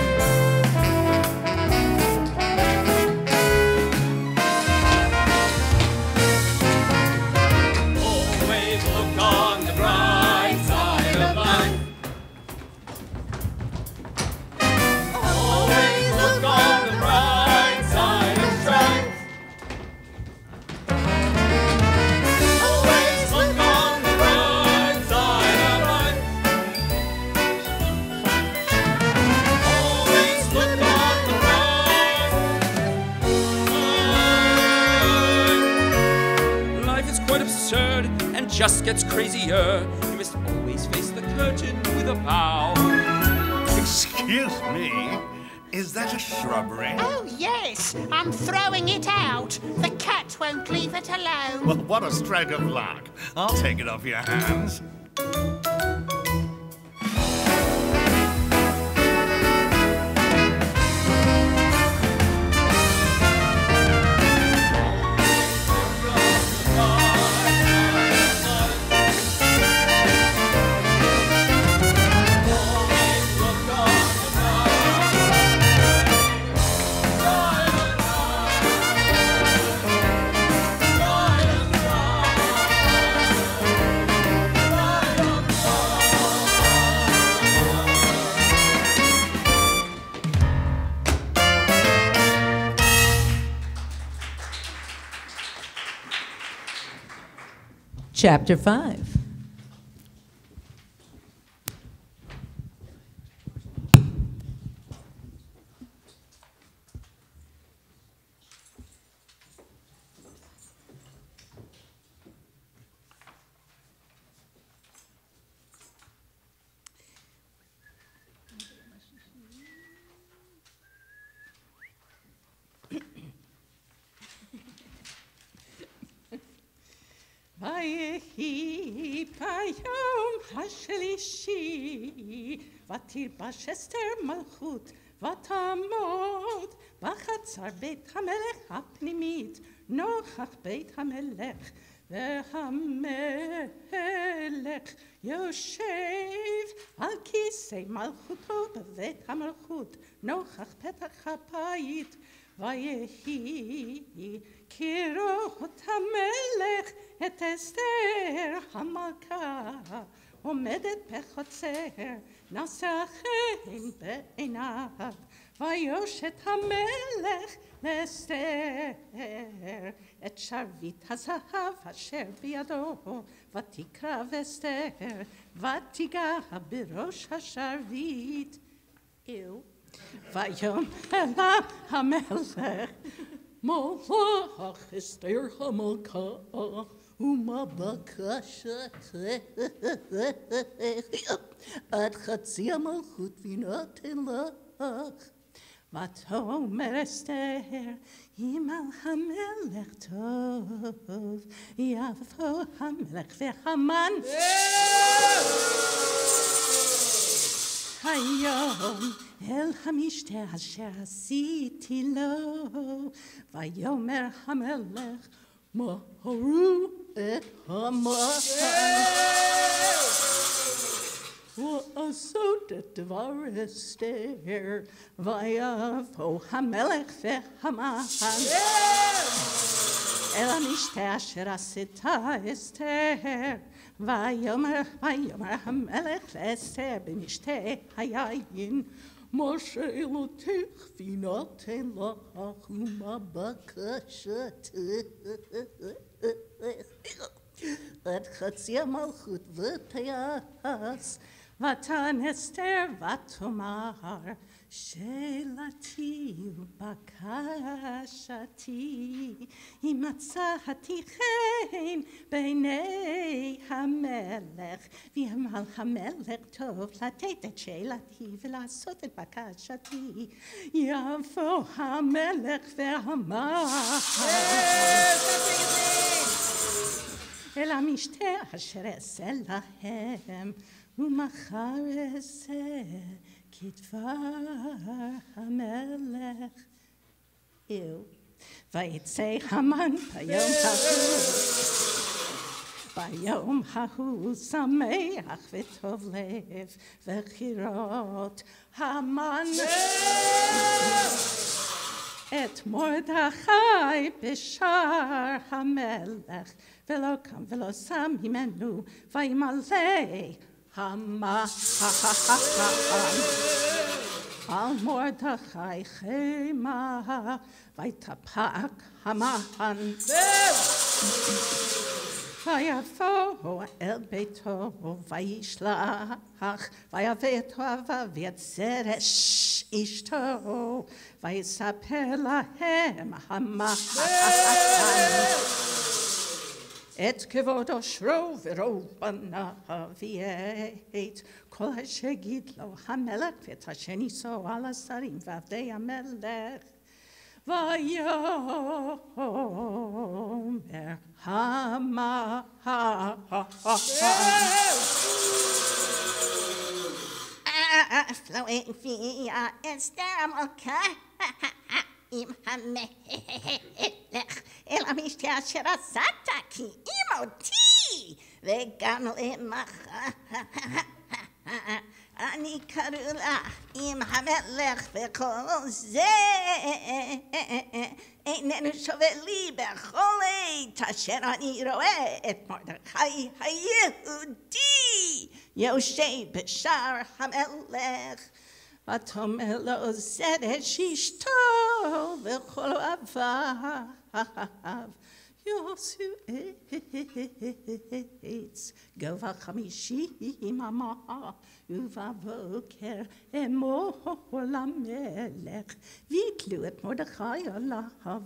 Just gets crazier. You must always face the curtain with a bow. Excuse me, is that a shrubbery? Oh, yes, I'm throwing it out. The cat won't leave it alone. Well, what a stroke of luck. I'll take it off your hands. Chapter five. ויהי ביום השלישי, ותלבש אסתר מלכות, ותעמוד בחצר בית המלך הפנימית, נוכח בית המלך, והמלך יושב על כיסא מלכותו בבית המלכות, נוכח פתח הבית. ויהי כראות המלך את אסתר המלכה עומדת בחצר, נשא חן בעיניו, ויושת המלך לאסתר את שרביט הזהב אשר בידו, ותקרב אסתר ותיגע בראש השרביט. איו. ויאמר לה המלך, מלך אסתר המלכה, ומה בקשתך? עד חצי המלכות ונותן לך. ותאמר אסתר, אם על המלך טוב, יבוא המלך והמן. היום אל המשתה אשר עשיתי לו, ויאמר המלך, מהרו את המן. ועשות את דבר אסתר, ויבוא המלך והמן אל המשתה אשר עשתה אסתר. ויאמר ויאמר המלך לאסתר במשתה היין, מה שאלותך ונותן לך, ומה בקשתך? עד חצי המלכות ותיעש. ותען אסתר ותאמר, שאלתי ובקשתי, אם מצאתי חן בעיני המלך, ואם על המלך טוב לתת את שאלתי ולעשות את בקשתי, יבוא המלך ואמר אל המשתה אשר אעשה להם, ומחר אעשה כדבר המלך. איו. ויצא המן ביום ההוא, ביום ההוא שמח וטוב לב, וכראות המן את מרדכי בשער המלך, ולא קם ולא שם ממנו, וימלא המן על מרדכי חמה, ויתהפך המן. ויבוא אל ביתו וישלח, ויבא את אוהביו ואת זרש אשתו, ויספר להם המן את כבוד עושרו ורוב בניו, ואת כל אשר גיד לו המלך, ואת אשר ניסו על השרים ועבדי המלך. ויאמר המן, אף לא הביאה אסתר המלכה עם המלך אל המשתה אשר עשת, כי אם אותי וגם למך אני קרוא לה עם המלך, וכל זה איננו שווה לי בכל עת אשר אני רואה את מרדכי היהודי יושב בשער המלך. ותאמר לו זרש אשתו וכל אוהביו, יעשו את גובה חמישי יממה, ובבוקר אמור למלך, ויתלו את מרדכי עליו,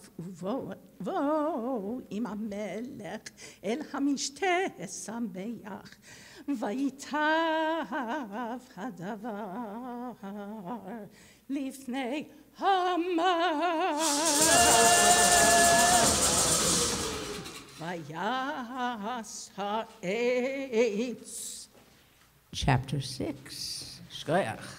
ובואו עם המלך אל המשתה שמח, ויטב הדבר לפני המן. ויעש העץ. Chapter six. Shkoyach.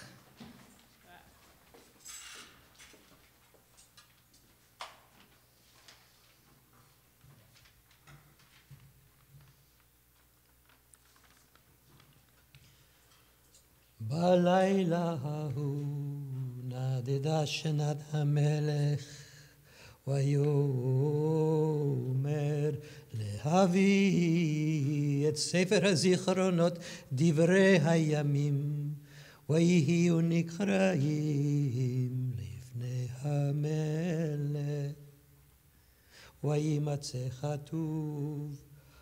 בלילה ההוא נדדה שנת המלך ויאמר להביא את ספר הזיכרונות דברי הימים ויהיו נקראים לפני המלך וימצא כתוב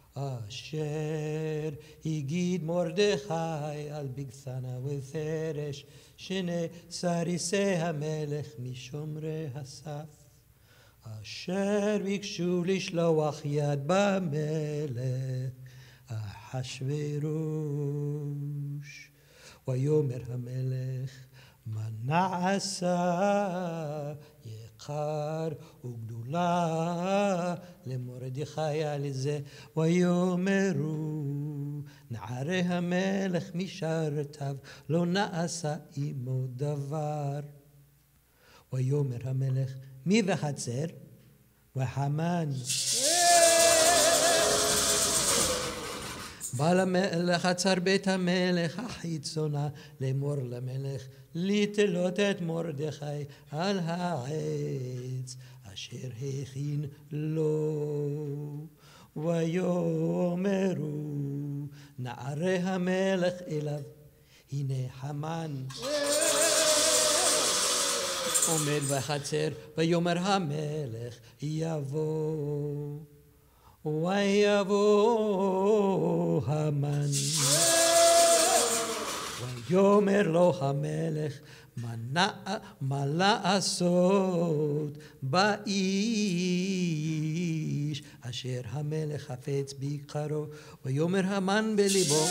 אשר הגיד מרדכי על בגתנה ופרש שני סריסי המלך משומרי הסף אשר ביקשו לשלוח יד במלך אחשוורוש ויאמר המלך מה נעשה יקר וגדולה למרדכי על זה ויאמרו נערי המלך משרתיו לא נעשה עמו דבר ויאמר המלך מי בחצר והמן בא למלך חצר בית המלך החיצונה לאמור למלך לתלות את מרדכי על העץ אשר הכין לו ויאמרו נערי המלך אליו הנה המן עומד בחצר ויאמר המלך יבוא ויבוא המן ויאמר לו המלך מה לעשות באיש אשר המלך חפץ ביקרו ויאמר המן בליבו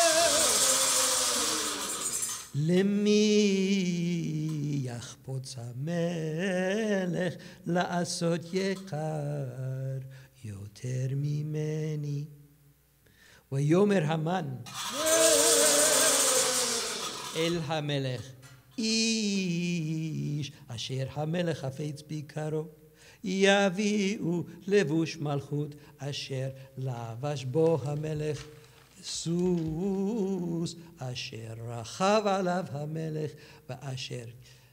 למי יחפוץ המלך לעשות יקר יותר ממני ויאמר המן אל המלך איש אשר המלך חפץ ביקרו יביאו לבוש מלכות אשר לבש בו המלך סוס אשר רכב עליו המלך ואשר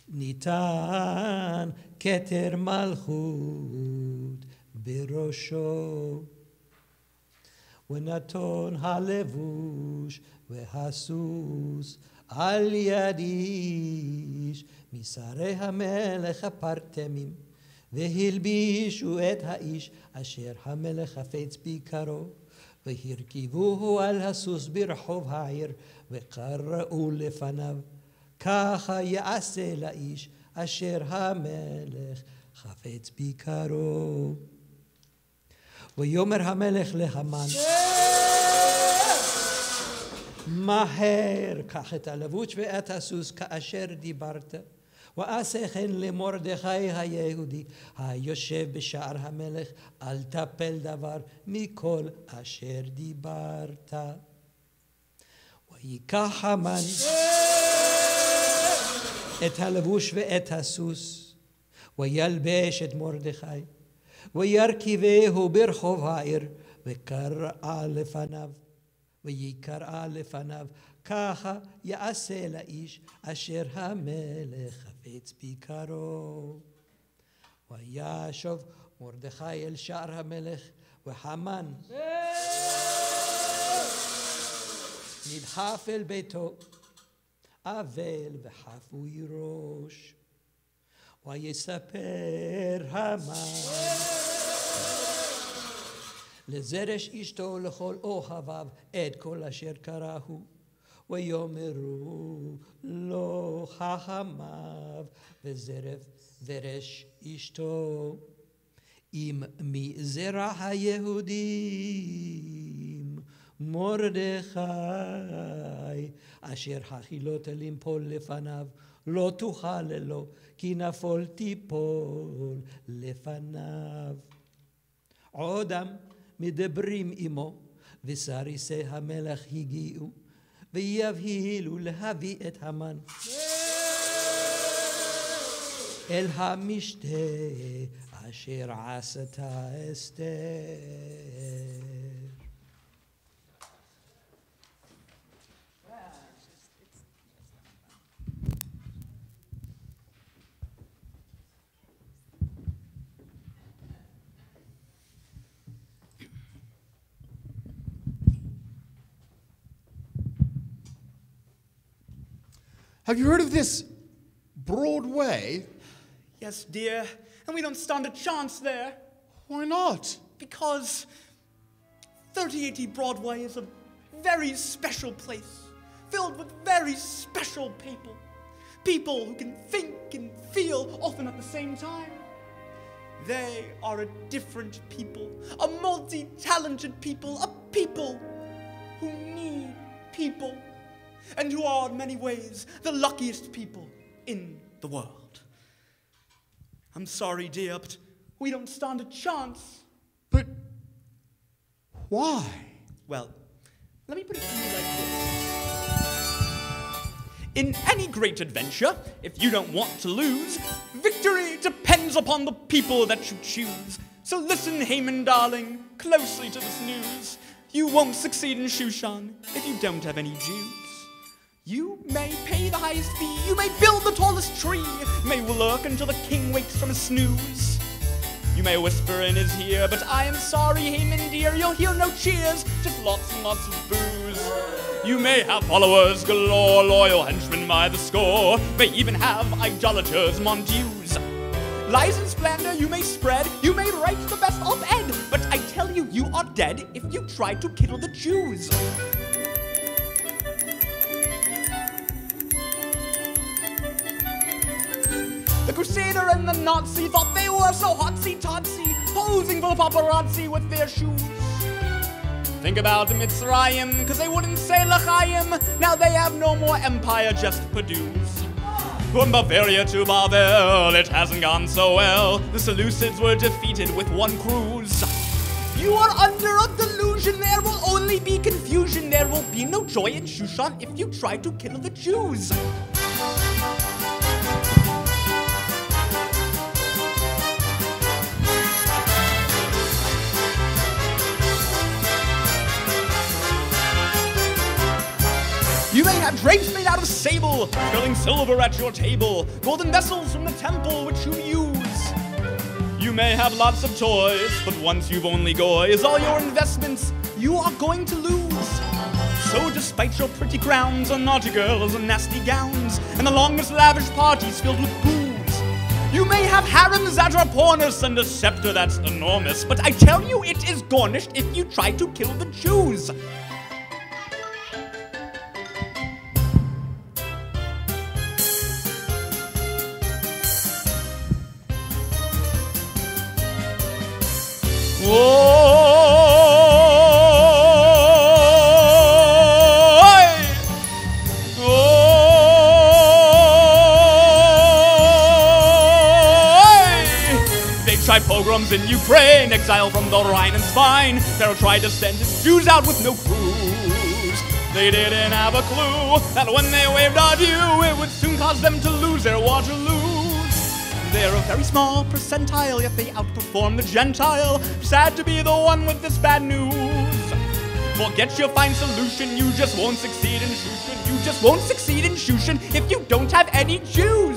ניתן כתר מלכות בראשו ונתון הלבוש והסוס על יד איש משרי המלך הפרטמים והלבישו את האיש אשר המלך חפץ ביקרו והרכיבוהו על הסוס ברחוב העיר וקראו לפניו ככה יעשה לאיש אשר המלך חפץ ביקרו ויאמר המלך להמן מהר קח את הלבוש ואת הסוס כאשר דיברת ועשה כן למרדכי היהודי היושב בשער המלך אל תפל דבר מכל אשר דיברת ויקח המן את הלבוש ואת הסוס וילבש את מרדכי וירכיבהו ברחוב העיר וקרא לפניו ויקרא לפניו ככה יעשה לאיש אשר המלך חפץ ביקרו וישוב מרדכי אל שער המלך והמן נדחף אל ביתו אבל וחפוי ראש ויספר המן לזרש אשתו לכל אוהביו את כל אשר קראו, ויאמרו לו חכמיו וזרף ורש אשתו. אם מזרע היהודים מרדכי אשר החילות למפול לפניו, לא תוכל לו כי נפול תיפול לפניו. עודם מדברים עמו, וסריסי המלך הגיעו ויבהילו להביא את המן אל המשתה אשר עשתה אסתר. Have you heard of this Broadway? Yes, dear, and we don't stand a chance there. Why not? Because thirty eighty Broadway is a very special place, filled with very special people. People who can think and feel often at the same time. They are a different people, a multi-talented people, a people who need people, and who are in many ways the luckiest people in the world. I'm sorry, dear, but we don't stand a chance. But why? Well, let me put it to you like this. In any great adventure, if you don't want to lose, victory depends upon the people that you choose. So listen, Haman, darling, closely to this news. You won't succeed in Shushan if you don't have any Jews. You may pay the highest fee, you may build the tallest tree, you may lurk until the king wakes from his snooze. You may whisper in his ear, but I am sorry, Haman dear, you'll hear no cheers, just lots and lots of booze. You may have followers galore, loyal henchmen by the score, may even have idolaters, mon Dieus. Lies and slander you may spread, you may write the best op-ed, but I tell you, you are dead if you try to kill the Jews. The Crusader and the Nazi thought they were so hotsy-totsy, posing for the paparazzi with their shoes. Think about the Mitzrayim, cause they wouldn't say L'chaim. Now they have no more empire, just Padus. From Bavaria to Babel, it hasn't gone so well. The Seleucids were defeated with one cruise. You are under a delusion, there will only be confusion. There will be no joy in Shushan if you try to kill the Jews. You may have drapes made out of sable, spilling silver at your table, golden vessels from the temple which you use. You may have lots of toys, but once you've only goys, all your investments you are going to lose. So despite your pretty crowns and naughty girls and nasty gowns, and the longest lavish parties filled with booze, you may have harems that are pornous and a scepter that's enormous, but I tell you it is garnished if you try to kill the Jews. They tried pogroms in Ukraine, exile from the Rhine and Spine. Pharaoh tried to send his Jews out with no crews. They didn't have a clue that when they waved adieu, it would soon cause them to lose their Waterloo. They're a very small percentile, yet they outperform the Gentile. Sad to be the one with this bad news. Forget your fine solution, you just won't succeed in Shushan. You just won't succeed in Shushan if you don't have any Jews.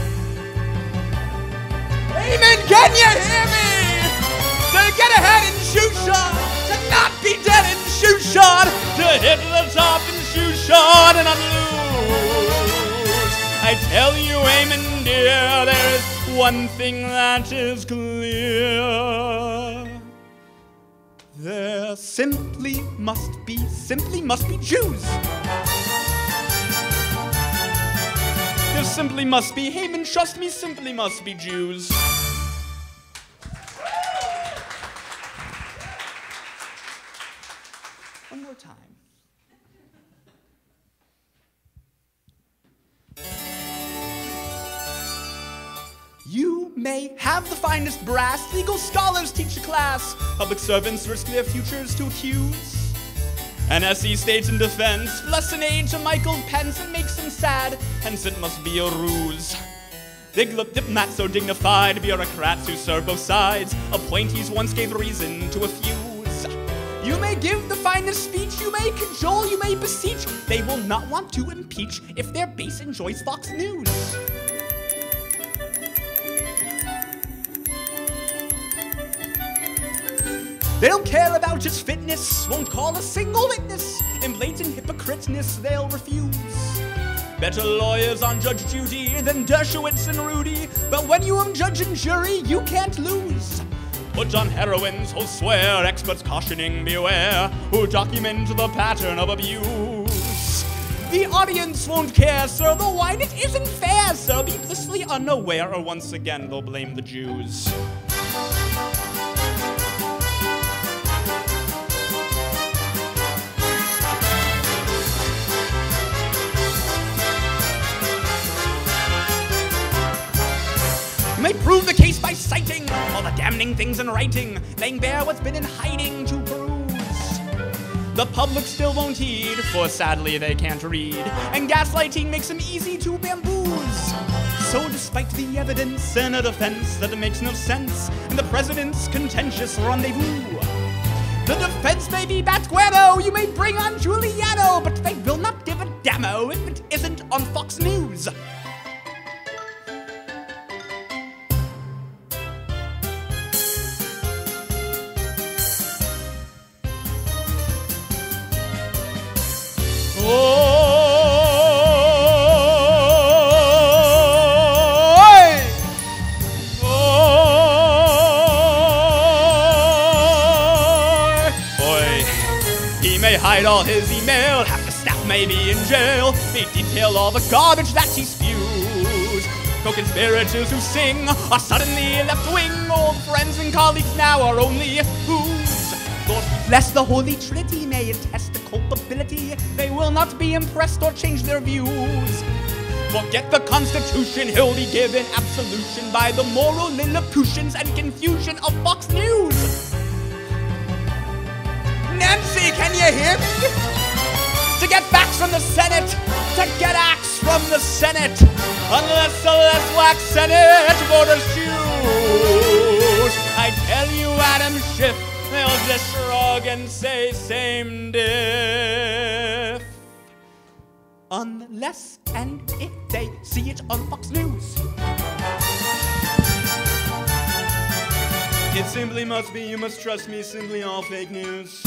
Amen, can you hear me? To get ahead in Shushan, to not be dead in Shushan, to hit the top in Shushan and not lose. I tell you, Amen, dear, there is one thing that is clear. There simply must be, simply must be Jews. There simply must be, Haman, trust me, simply must be Jews. One more time. You may have the finest brass, legal scholars teach a class, public servants risk their futures to accuse. N S C states in defense, bless an age of Michael Pence, it makes him sad, hence it must be a ruse. Big lip diplomats so dignified, bureaucrats who serve both sides, appointees once gave reason to effuse. You may give the finest speech, you may cajole, you may beseech, they will not want to impeach if their base enjoys Fox News. They don't care about his fitness, won't call a single witness. In blatant hypocriteness, they'll refuse. Better lawyers on judge duty than Dershowitz and Rudy, but when you are judge and jury, you can't lose. Put on heroines who'll swear, experts cautioning beware, who document the pattern of abuse. The audience won't care, sir, the wine it isn't fair, sir. Be blissfully unaware, or once again they'll blame the Jews. You may prove the case by citing all the damning things in writing, laying bare what's been in hiding to peruse. The public still won't heed, for sadly they can't read, and gaslighting makes them easy to bamboozle. So despite the evidence and a defense that makes no sense, and the president's contentious rendezvous, the defense may be Bat Guano, you may bring on Giuliano, but they will not give a dammo if it isn't on Fox News. Hide all his email, half the staff may be in jail. They detail all the garbage that he spews. Co-conspirators who sing are suddenly left wing. Old friends and colleagues now are only who's. Lord bless the Holy Trinity, may attest the culpability. They will not be impressed or change their views. Forget the Constitution, he'll be given absolution by the moral Lilliputians and confusion of Fox News. Nancy, can you hear me? To get facts from the Senate, to get acts from the Senate, unless the less wax Senate voters choose. I tell you, Adam Schiff, they'll just shrug and say same diff. Unless and if they see it on Fox News. It simply must be, you must trust me, simply all fake news.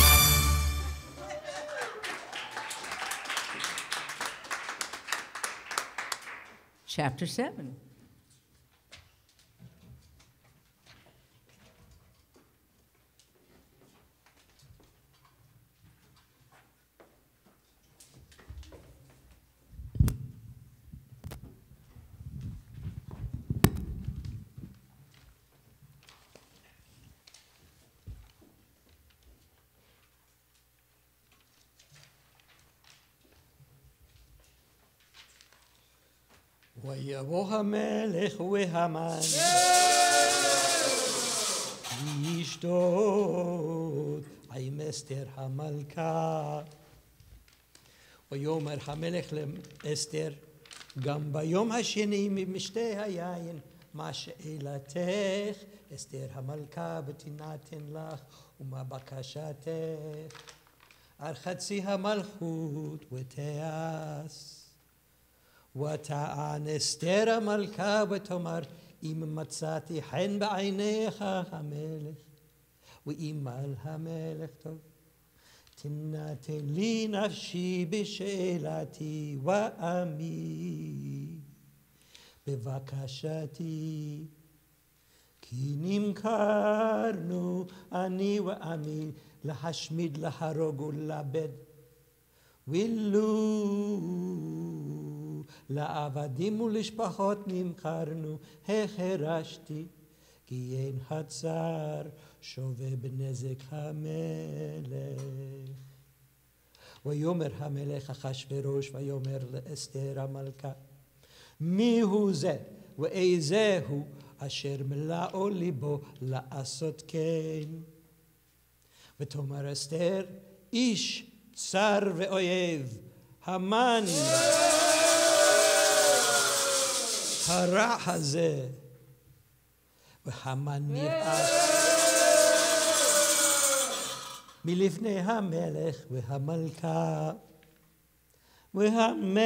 Chapter seven. ויבוא המלך והמן לשדוד עם אסתר המלכה. ויאמר המלך לאסתר, גם ביום השני ממשתה היין, מה שאלתך, אסתר המלכה, ותינתן לך, ומה בקשתך, על חצי המלכות ותעש. ותען אסתר המלכה ותאמר, אם מצאתי חן בעיניך המלך, ואם על המלך טוב, תינתן לי נפשי בשאלתי ועמי בבקשתי. כי נמכרנו אני ועמי להשמיד, להרוג ולאבד. ואילו לעבדים ולשפחות נמכרנו, החרשתי, כי אין הצר שווה בנזק המלך. ויאמר המלך אחשוורוש ויאמר לאסתר המלכה, מי הוא זה ואיזהו אשר מלאו ליבו לעשות כן? ותאמר אסתר, איש צר ואויב, המן הרע הזה. והמן נראה מלפני המלך והמלכה, והמלך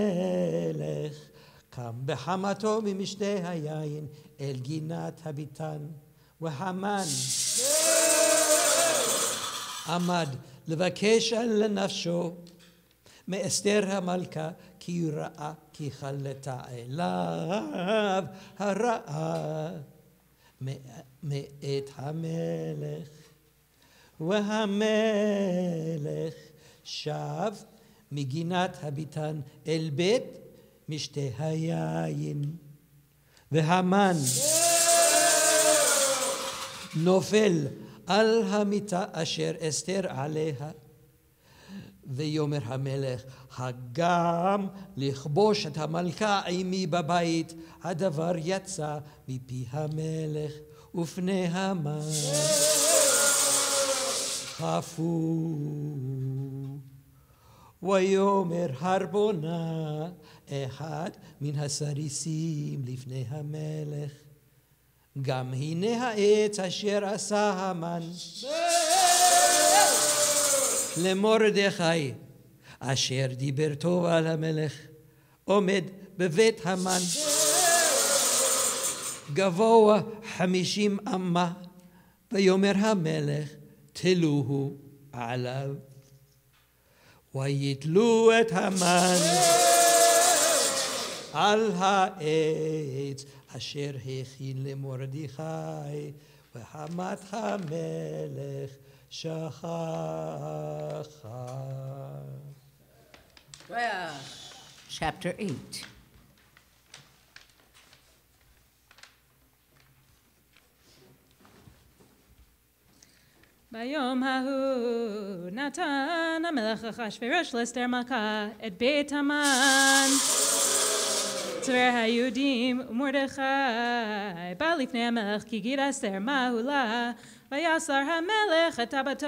קם בחמתו ממשתה היין אל גינת הביתן, והמן עמד לבקש לנפשו מאסתר המלכה, כי ראה כי חלתה אליו הרעה מאת המלך. והמלך שב מגינת הביתן אל בית משתה היין, והמן נופל על המיטה אשר אסתר עליה. ויאמר המלך, הגם לכבוש את המלכה עמי בבית? הדבר יצא מפי המלך ופני המן חפו. ויאמר הרבונה אחד מן הסריסים לפני המלך, גם הנה העץ אשר עשה המן למרדכי, אשר דיבר טוב על המלך, עומד בבית המן, גבוה חמישים אמה. ויאמר המלך, תלוהו עליו. ויתלו את המן על העץ אשר הכין למרדכי, וחמת המלך שכחה. Well, chapter eight. ביום ההוא נתן המלך אחשוורוש לאסתר מלכה את בית המן, צבא היהודים ומרדכי בא לפני המלך כי גיד אסתר מהו לה. ויסר המלך את טבעתו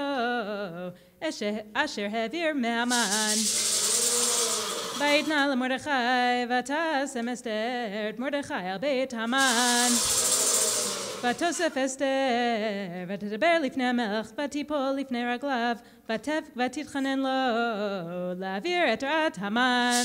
אשר העביר מהמן. ויתנה למרדכי ותשם אסתר את מרדכי על בית המן. ותוסף אסתר ותדבר לפני המלך ותיפול לפני רגליו ותתחנן לו להעביר את רעת המן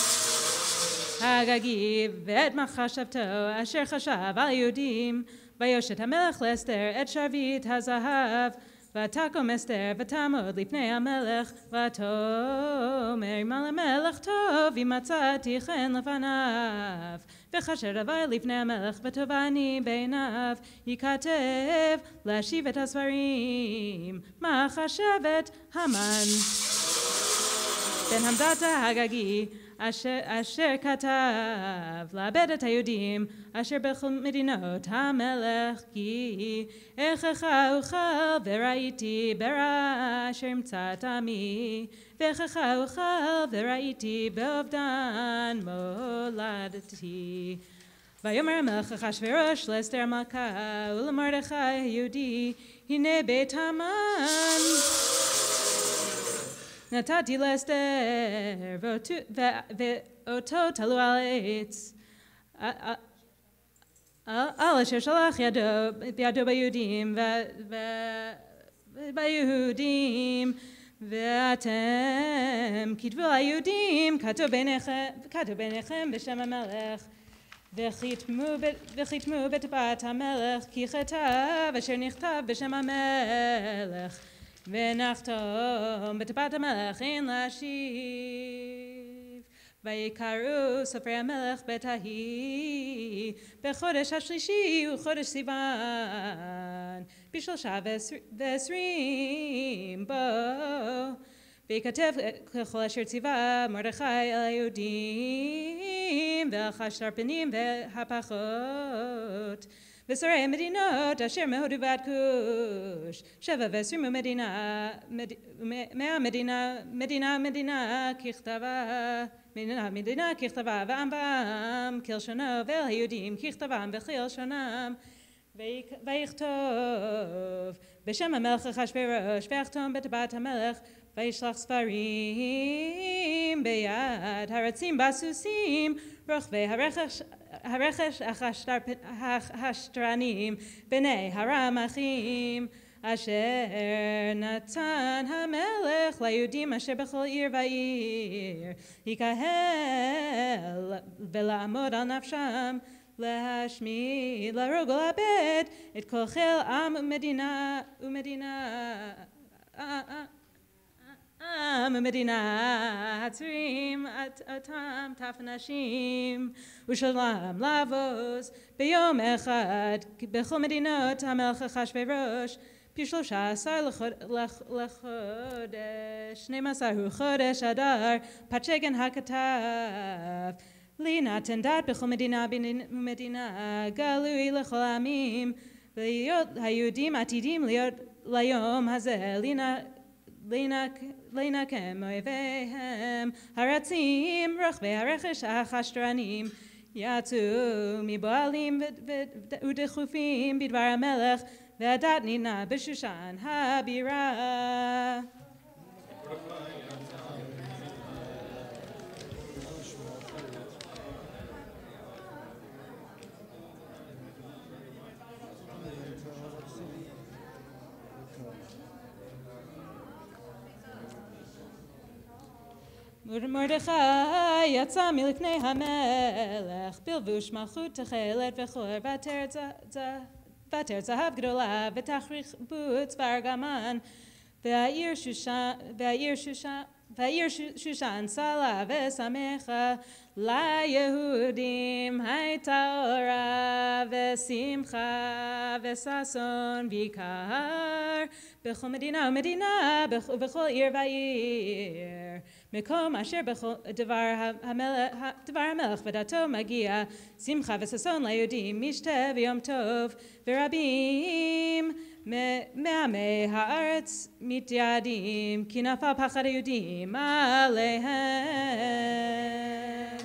הגגי ואת מחשבתו אשר חשב על יהודים. ויושת המלך לאסתר את שרביט הזהב, ותקום אסתר ותעמוד לפני המלך, ותאמר אם על המלך טוב אם מצאתי חן לפניו. וכאשר דבר לפני המלך וטובעני בעיניו, ייכתב להשיב את הספרים. מה חשבת המן בן המדתה הגגי, אשר, אשר כתב לאבד את היהודים אשר בכל מדינות המלך, כי איכך אוכל וראיתי ברע אשר מצאת עמי, ואיכך אוכל וראיתי באובדן מולדתי. ויאמר המלך אחשוורוש לאסתר המלכה ולמרדכי היהודי, הנה בית המן נתתי לאסתר ואותו תלו על העץ, על אשר שלח ידו ביהודים וביהודים, ואתם כתבו ליהודים, כתוב ביניכם בשם המלך, וחיתמו בטבעת המלך, כי כתב אשר נכתב בשם המלך, ונחתום בטבעת המלך אין להשיב. ויקראו סופרי המלך בית ההיא בחודש השלישי וחודש סיוון בשלושה ועשרים בו ויכתב ככל אשר ציווה מרדכי אל היהודים ואל חשטרפנים והפחות ושרי מדינות אשר מהודו ועד כוש שבע ועשרים ומדינה מאה מדינה מדינה מדינה ככתבה מדינה מדינה ככתבה ועם בעם כלשונו ואל היהודים ככתבם וכלשונם ויכתוב בשם המלך אחשוורוש ויחתום בטבעת המלך וישלח ספרים ביד הרצים בסוסים רוכבי הרכש הרכש השטרנים בני הרמחים אשר נתן המלך ליהודים אשר בכל עיר ועיר יקהל ולעמוד על נפשם להשמיד להרוג ולאבד את כל חיל עם ומדינה ומדינה עם ומדינה הצרים אותם טף נשים ושלם לבוס ביום אחד בכל מדינות המלך אחשוורוש בשלושה עשר לחודש שנים עשר הוא חודש אדר פתשגן הכתב להינתן דת בכל מדינה ומדינה גלוי לכל העמים ולהיות היהודים עתידים להיות ליום הזה להינקם אויביהם הרצים רוכבי הרכש החשטרנים יצאו מבועלים ודחופים בדבר המלך והדת ניתנה בשושן הבירה. מרדכי יצא מלפני המלך בלבוש מלכות תכלת וחור ועטר זהב גדולה ותכריך בוץ וארגמן והעיר שושן והעיר שושן והעיר שושן סלה ושמחה ליהודים הייתה אורה ושמחה וששון ויקר בכל מדינה ומדינה ובכל עיר ועיר מקום אשר בכל דבר המלך, דבר המלך ודתו מגיע שמחה וששון ליהודים משתה ויום טוב ורבים מעמי הארץ מתייעדים כי נפל פחד היהודים עליהם.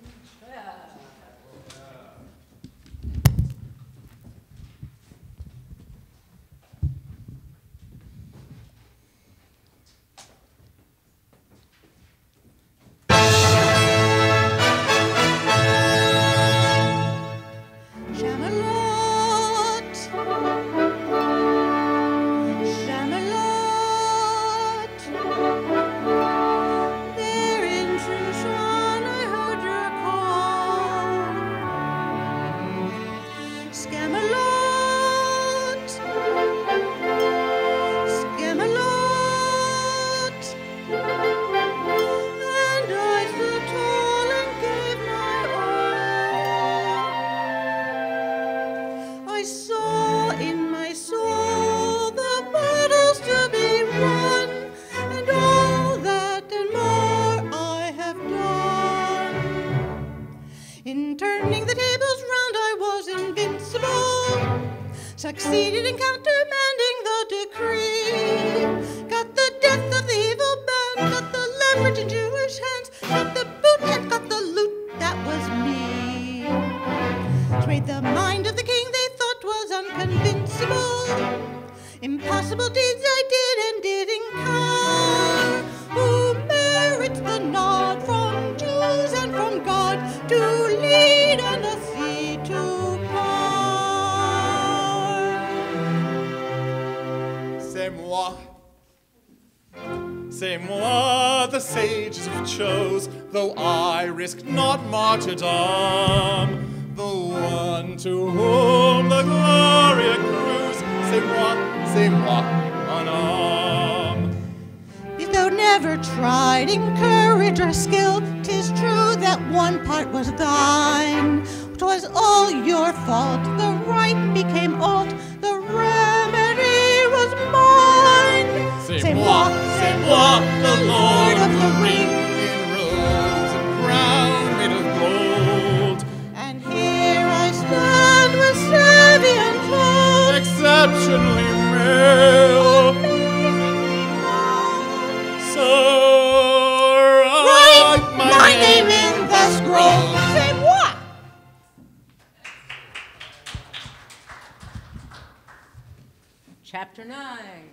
Succeeded in countermanding the decree. Got the death of the evil band, got the leverage in Jewish hands, got the boot and got the loot, that was me. Swayed the mind of the king they thought was unconvincible. Impossible deeds I did and did incur. Who merits the nod from Jews and from God to lead and a sea to C'est moi, c'est moi, the sages have chose, though I risk not martyrdom, the one to whom the glory accrues. C'est moi, c'est moi, mon homme. If thou never tried in courage or skill 'tis true that one part was thine. 'Twas all your fault, the right became alt, the remedy was mine. C'est moi, c'est moi, the Lord of the Ring, in robes and crown made of gold. And here I stand with Sabian clothes, exceptionally male. So write my, my name, name in the scroll. C'est moi. Chapter nine.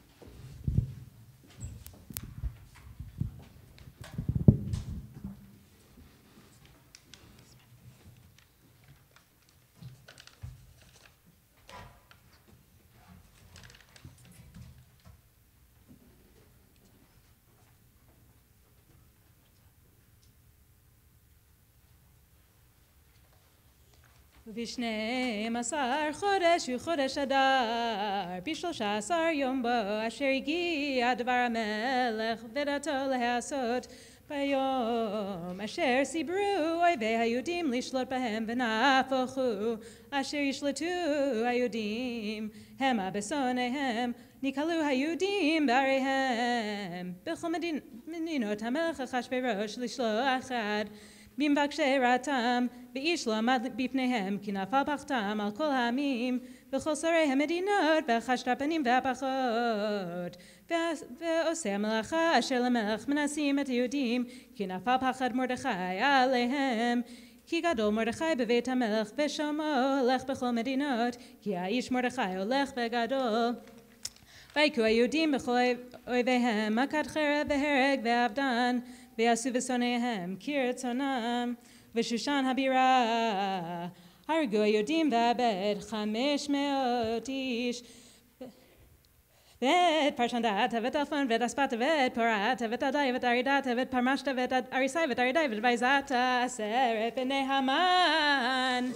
ובשנים עשר חודש וחודש אדר, בשלושה עשר יום בו, אשר הגיע דבר המלך ודתו להעשות ביום, אשר סיברו אויבי היהודים לשלוט בהם ונהפכו, אשר ישלטו היהודים המה בשונאיהם, נקהלו היהודים בעריהם, בכל מדינות המלך אחשוורוש לשלוח עד במבקשי רעתם, ואיש לא עמד בפניהם, כי נפל פחתם על כל העמים, וכל שרי המדינות, והחשטפנים והפחות. ועושי המלאכה אשר למלך מנסים את היהודים, כי נפל פחד מרדכי עליהם. כי גדול מרדכי בבית המלך, ושמו הולך בכל מדינות, כי האיש מרדכי הולך וגדול. ויקו היהודים בכל אויביהם, מכת חרב והרג ואבדן, ויעשו בשונאיהם כרצונם, ושושן הבירה הרגו היהודים ואבד חמש מאות איש. ואת פרשנדת ואת אלפון ואת אספת ואת פורת ואת עדי ואת ארידת ואת פרמשת ואת אריסי ואת ארידי ואת ויזת עשרת בני המן.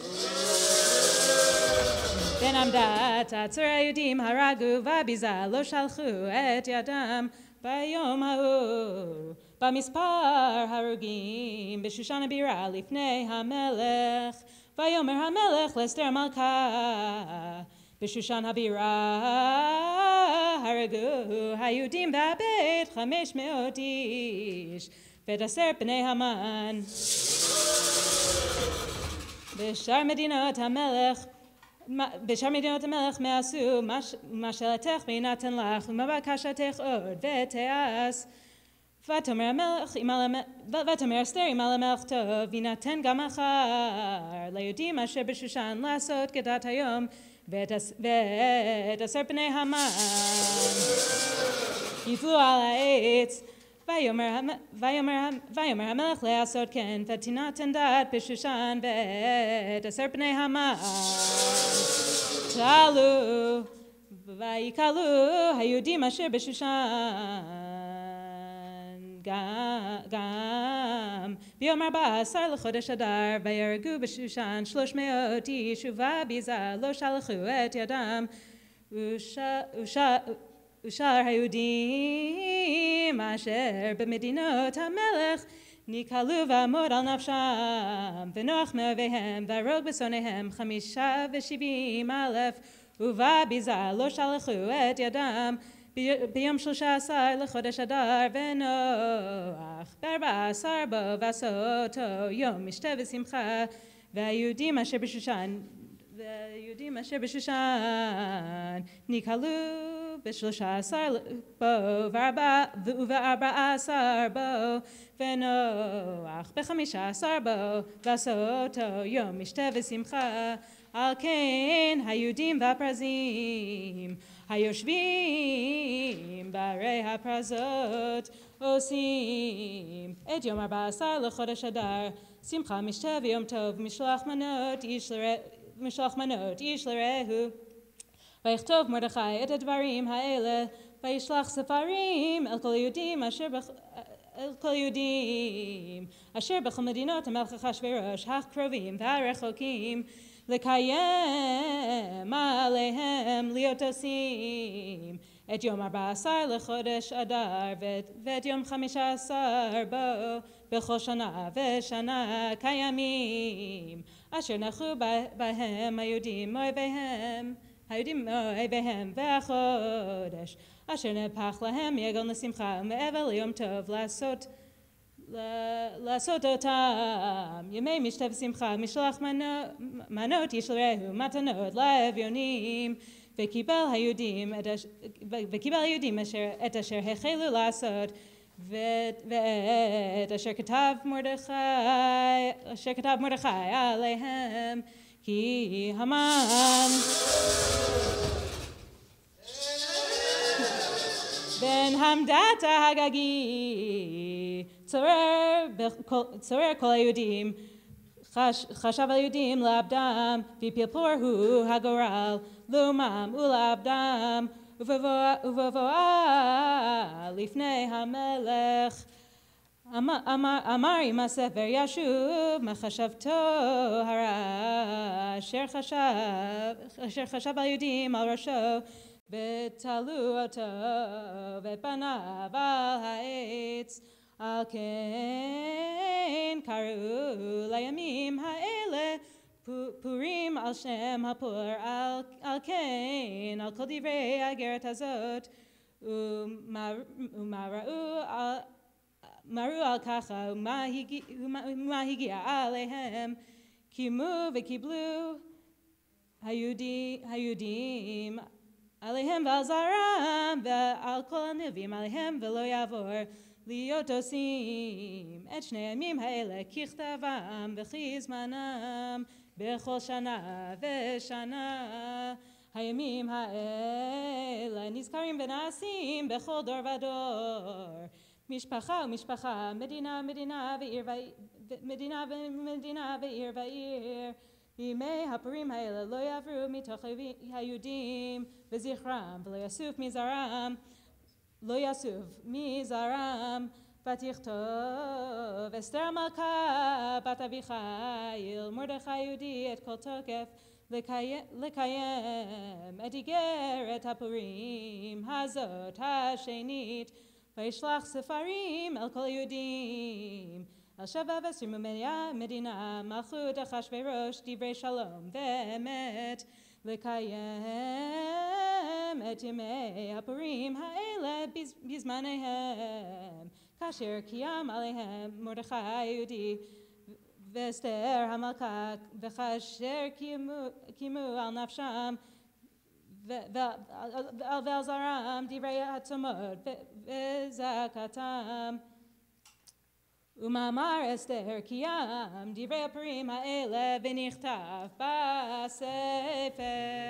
בן עמדת עצורי היהודים הרגו וביזה לא שלחו את ידם ביום ההוא. במספר הרוגים בשושן הבירה לפני המלך, ויאמר המלך לאסתר המלכה בשושן הבירה הרגו היהודים והבית חמש מאות איש ואת עשר בני המן. בשאר מדינות המלך בשאר מדינות המלך מעשו מה שאלתך ויינתן לך ומה בקשתך עוד ותעש. ותאמר המלך, ותאמר אסתר אם על המלך טוב, יינתן גם מחר ליהודים אשר בשושן לעשות כדת היום, ואת עשר בני המן יפלו על העץ. ויאמר המלך לעשות כן, ותינתן דת בשושן, ואת עשר בני המן תעלו, ויקהלו היהודים אשר בשושן. גם ביום ארבע עשר לחודש אדר ויהרגו בשושן שלוש מאות איש ובביזה לא שלחו את ידם ושאר היהודים אשר במדינות המלך נקהלו ועמוד על נפשם ונוח מאויביהם והרוג בשונאיהם חמישה ושבעים אלף ובביזה לא שלחו את ידם ביום שלושה עשר לחודש אדר ונוח בארבע עשר בו ועשותו יום משתה ושמחה והיהודים אשר בשושן והיהודים אשר בשושן נקהלו בשלושה עשר בו ובארבע עשר בו ונוח בחמישה עשר בו ועשותו יום משתה ושמחה. על כן היהודים והפרזים היושבים בערי הפרזות עושים את יום ארבע עשר לחודש אדר שמחה משתה ויום טוב משלוח מנות איש לרעהו משלוח מנות איש לרעהו. ויכתוב מרדכי את הדברים האלה וישלח ספרים אל כל יהודים אשר בח... אל כל יהודים אשר בכל מדינות המלך אחשוורוש הקרובים והרחוקים לקיים עליהם להיות עושים את יום ארבע עשר לחודש אדר ואת יום חמישה עשר בו בכל שנה ושנה קיימים אשר נחו בהם היהודים אויביהם היהודים אויביהם והחודש אשר נהפך להם יגל לשמחה ומעבר ליום טוב לעשות לעשות אותם ימי משתה ושמחה משלח מנות ישלחו מתנות לאביונים וקיבל היהודים וקיבל היהודים אשר את אשר החלו לעשות ואת אשר כתב מרדכי אשר כתב מרדכי עליהם כי המן בן המדתה הגגי צורר צורר כל היהודים חשב היהודים לאבדם והפיל פור הוא הגורל לאומם ולאבדם ובבואה לפני המלך אמר עם הספר ישוב מחשבתו הרע אשר חשב אשר חשב היהודים על ראשו ותלו אותו ופניו על העץ על כן קראו לימים האלה פורים על שם הפור על, על כן על כל דברי האגרת הזאת ומה, ומה ראו על מה ראו על ככה ומה הגיע, ומה הגיע עליהם קיימו וקיבלו היהודי, היהודים עליהם ועל זרם ועל כל הנביאים עליהם ולא יעבור להיות עושים את שני הימים האלה ככתבם וכי זמנם בכל שנה ושנה הימים האלה נזכרים ונעשים בכל דור ודור משפחה ומשפחה מדינה מדינה ועיר מדינה ומדינה ועיר ועיר ימי הפורים האלה לא יעברו מתוך היהודים וזכרם ולא יסוף מזרם לא יסוף מזרם ותכתוב אסתר המלכה בת אביחיל מרדכי יהודי את כל תוקף לקיים, לקיים את איגרת הפורים הזאת השנית וישלח ספרים אל כל היהודים על שבע ועשרים מדינה מלכות אחשוורוש דברי שלום ואמת לקיים את ימי הפורים האלה בזמניהם כאשר קיים עליהם מרדכי היהודי ואסתר המלכה וכאשר קיימו על נפשם ועל זרם דברי הצומות וזעקתם ומאמר אסתר קיים דברי הפורים האלה ונכתב בספר.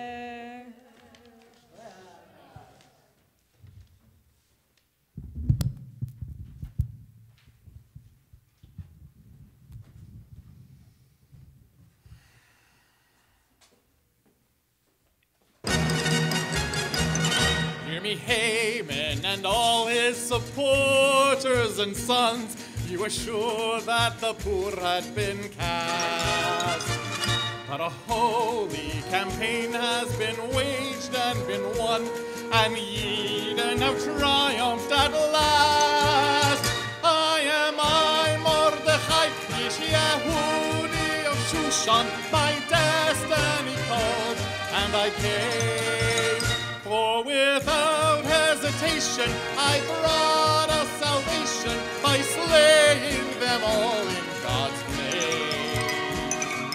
Hear me, Haman and all his supporters and sons. You were sure that the poor had been cast. But a holy campaign has been waged and been won, and ye now triumphed at last. I am I, Mordechai, Ish Yehudi of Shushan, my destiny called, and I came. For without hesitation I brought us salvation by slaying them all in God's name.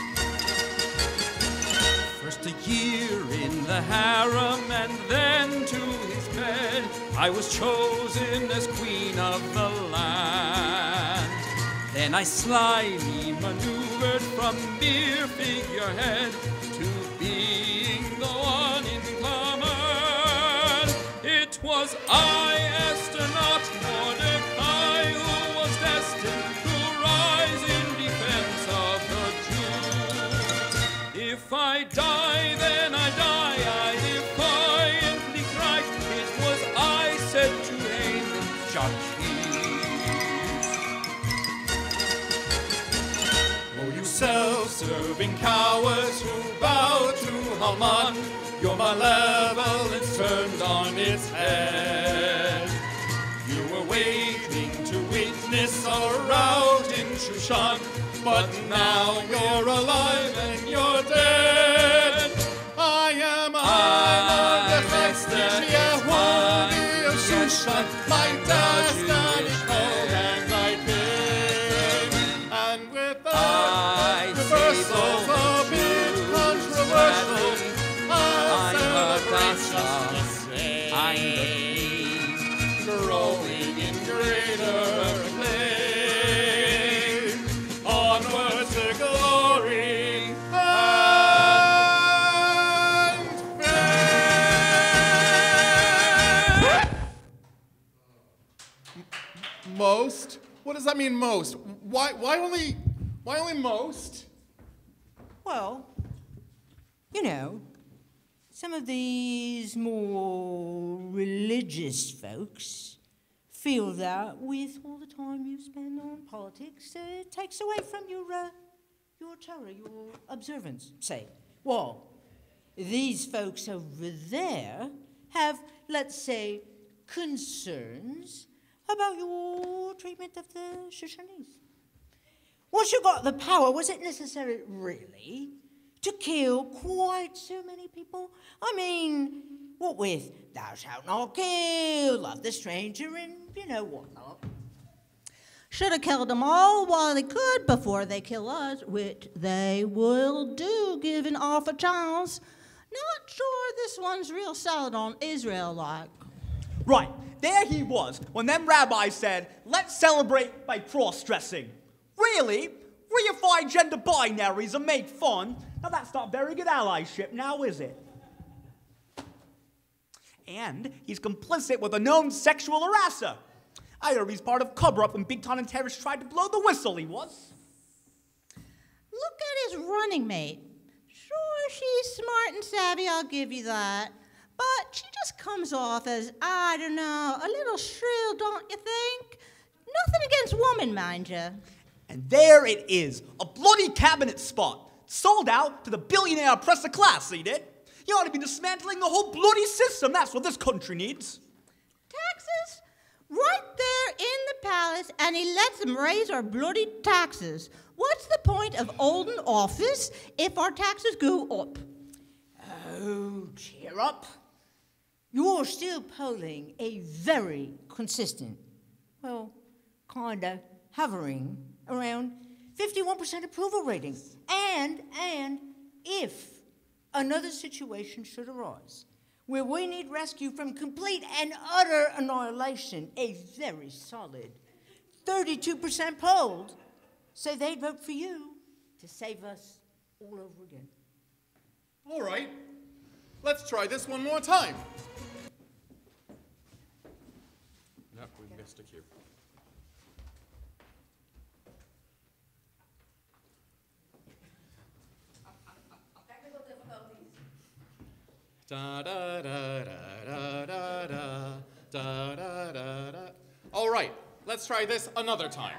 First a year in the harem and then to his bed, I was chosen as queen of the land. Then I slyly maneuvered from mere figurehead to being the one in command. It was I, Esther, not Mordecai, who was destined to rise in defense of the Jews. If I die, then I die, I defiantly cried. It was I said to Haman, judge he. Oh, you self-serving cowards who bow to Haman, Your malevolence turned on its head. You were waiting to witness a rout in Shushan, but now you're alive and you're dead. I am I, Mordechai Stitch Yehudi of Shushan, my destiny cold and I came. And with the reversals a bit controversial, I'll celebrate just the same. I'm the growing in greater acclaim, onward to glory and fame. Most? What does that mean, most? Why, why only, why only most? Well, you know, some of these more religious folks feel that with all the time you spend on politics, uh, it takes away from your, uh, your Torah, your observance, say. Well, these folks over there have, let's say, concerns about your treatment of the Shushanese. Once you got the power, was it necessary, really, to kill quite so many people? I mean, what with thou shalt not kill, love the stranger, and you know whatnot. Should have killed them all while they could before they kill us, which they will do, given off a chance. Not sure this one's real solid on Israel-like. Right, there he was, when them rabbis said, let's celebrate by cross-dressing. Really? Reify gender binaries and make fun? Now that's not very good allyship, now is it? And he's complicit with a known sexual harasser. I heard he's part of cover-up when Big Ton and Terrace tried to blow the whistle, he was. Look at his running mate. Sure, she's smart and savvy, I'll give you that. But she just comes off as, I don't know, a little shrill, don't you think? Nothing against woman, mind you. And there it is, a bloody cabinet spot. Sold out to the billionaire oppressor class, see it? You ought to be dismantling the whole bloody system. That's what this country needs. Taxes? Right there in the palace, and he lets them raise our bloody taxes. What's the point of holding office if our taxes go up? Oh, cheer up. You're still polling a very consistent, well, kind of hovering around fifty-one percent approval rating. And, and if another situation should arise where we need rescue from complete and utter annihilation, a very solid thirty-two percent polled say they'd vote for you to save us all over again. All right, let's try this one more time. No, we missed a cue. Da da da da da da da da da da da. All right, let's try this another time.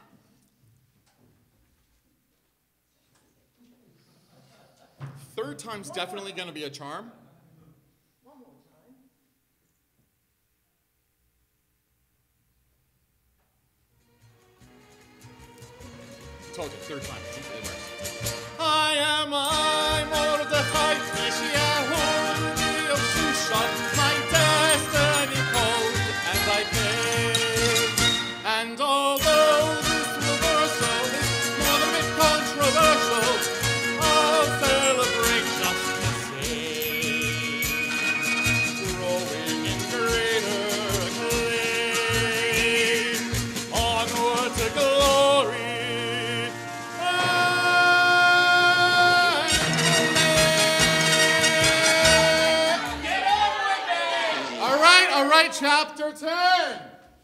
Third time's definitely going to be a charm. One more time. Told you, third time. It's easily worse. I am I, Mordechai Yehudi of Shushan, my destiny cold, and I came. And although this reversal is more than a bit controversial, I'll celebrate just the same, growing in greater acclaim, onward to glory. All right, chapter ten.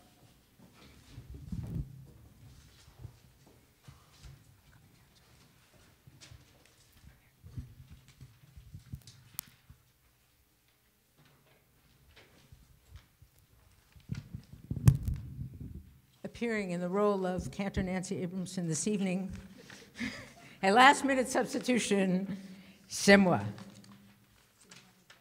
Appearing in the role of Cantor Nancy Abramson this evening, a last-minute substitution, c'est moi.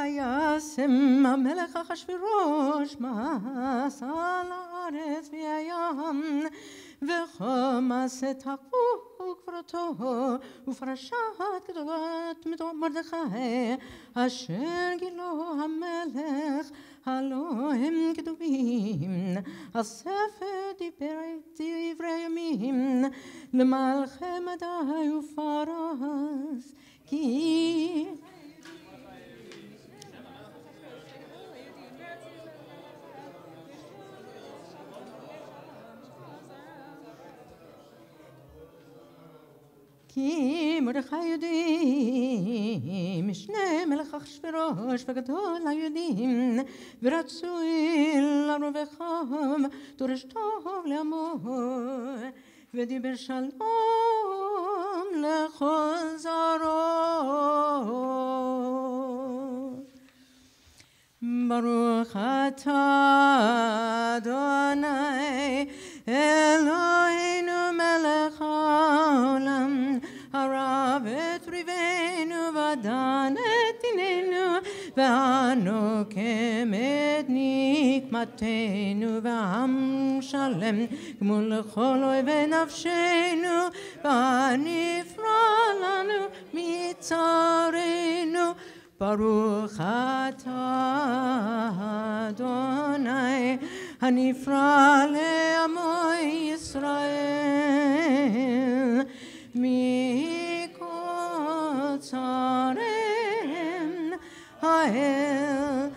וישם המלך אחשוורוש מס על הארץ והים וחמס את החוק וקברתו ופרשת גדולת מרדכי אשר גילו המלך הלא הם כתובים על ספר דברי ימים למלכי מדי ופרס כי כי מרדכי יהודי משנה מלך אחשוורוש וגדול היהודים ורצו אל רובכם דורש טוב לעמו ודיבר שלום לכל זרות. ברוך אתה אדוני אלוהינו מלך העולם הרב את ריבנו ודן את דיננו והנוקם את נקמתנו והעם שלם גמול לכל אויבי נפשנו והנפרע לנו מצערנו. ברוך אתה אדוני הנפרע לעמו ישראל מכל צערם האל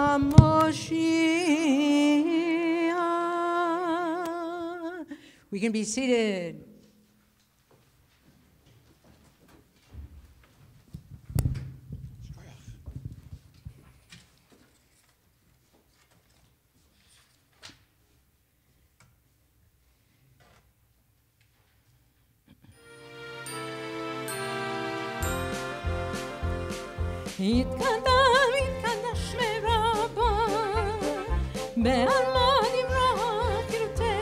המושיע. We can be seated. יתקדם יתקדש מרבה בעלמא נברא תרתה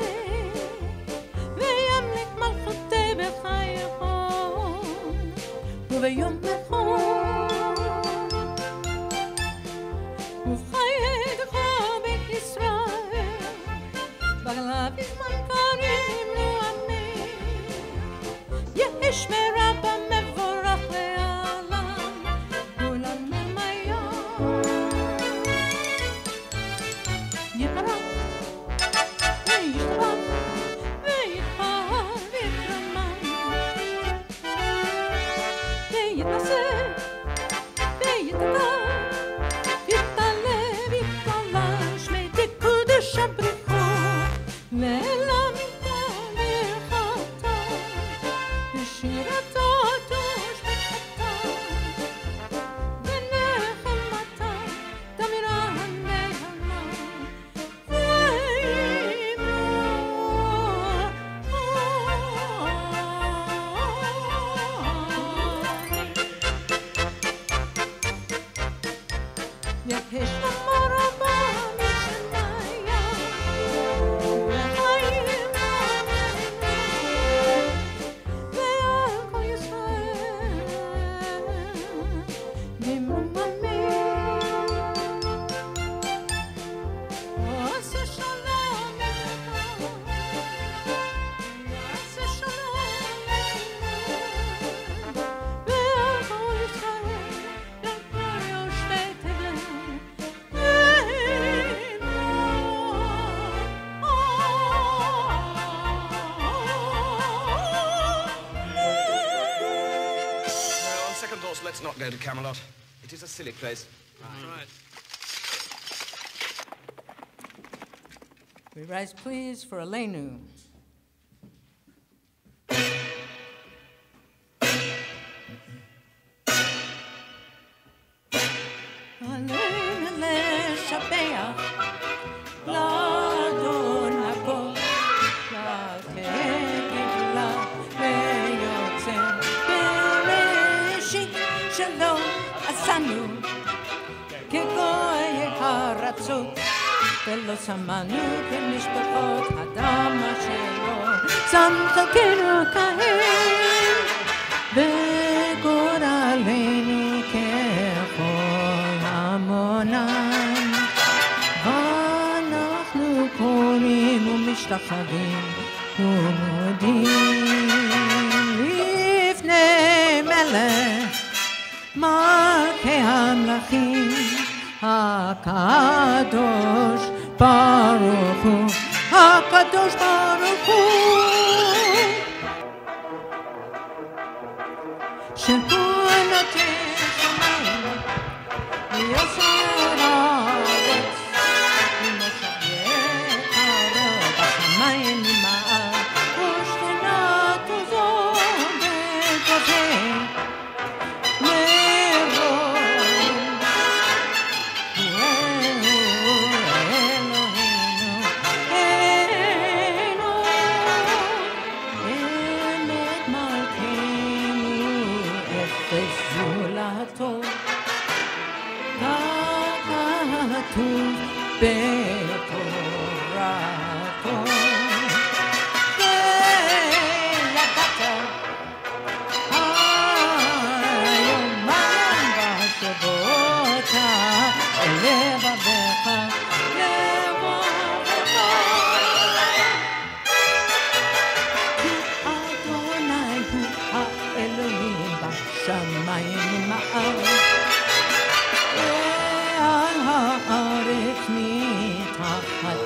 וימלך מלכותי בחייך וביום נכון ובחייך בית ישראל בגלה בזמן קרים לו אמן. יש מרבה מבורך Let's not go to Camelot. It is a silly place. Right. Right. We rise, please, for Aleinu. Aleinu leshabeach, l'adon hakol, l'kegula ve'yotzeh bereshit shelo asanu כגוי הרצות ולא שמענו כמשפחות אדם שלו שם חלקנו כהם וגורלנו ככל עונן, ואנחנו קוראים ומשתחווים ומודים לפני מלך מלכי המלכים הקדוש ברוך הוא, הקדוש ברוך הוא, שהוא נותן שמיים ויסר הארץ, ומשגר הרוב השמיים ממעל, ושכינתו זו בגבי כתוב בתורתו, וידעת היום בשבועות לבבך לבבך, כי אדוני הוא האלוהים בשמיים ומעל, על הארץ מתחת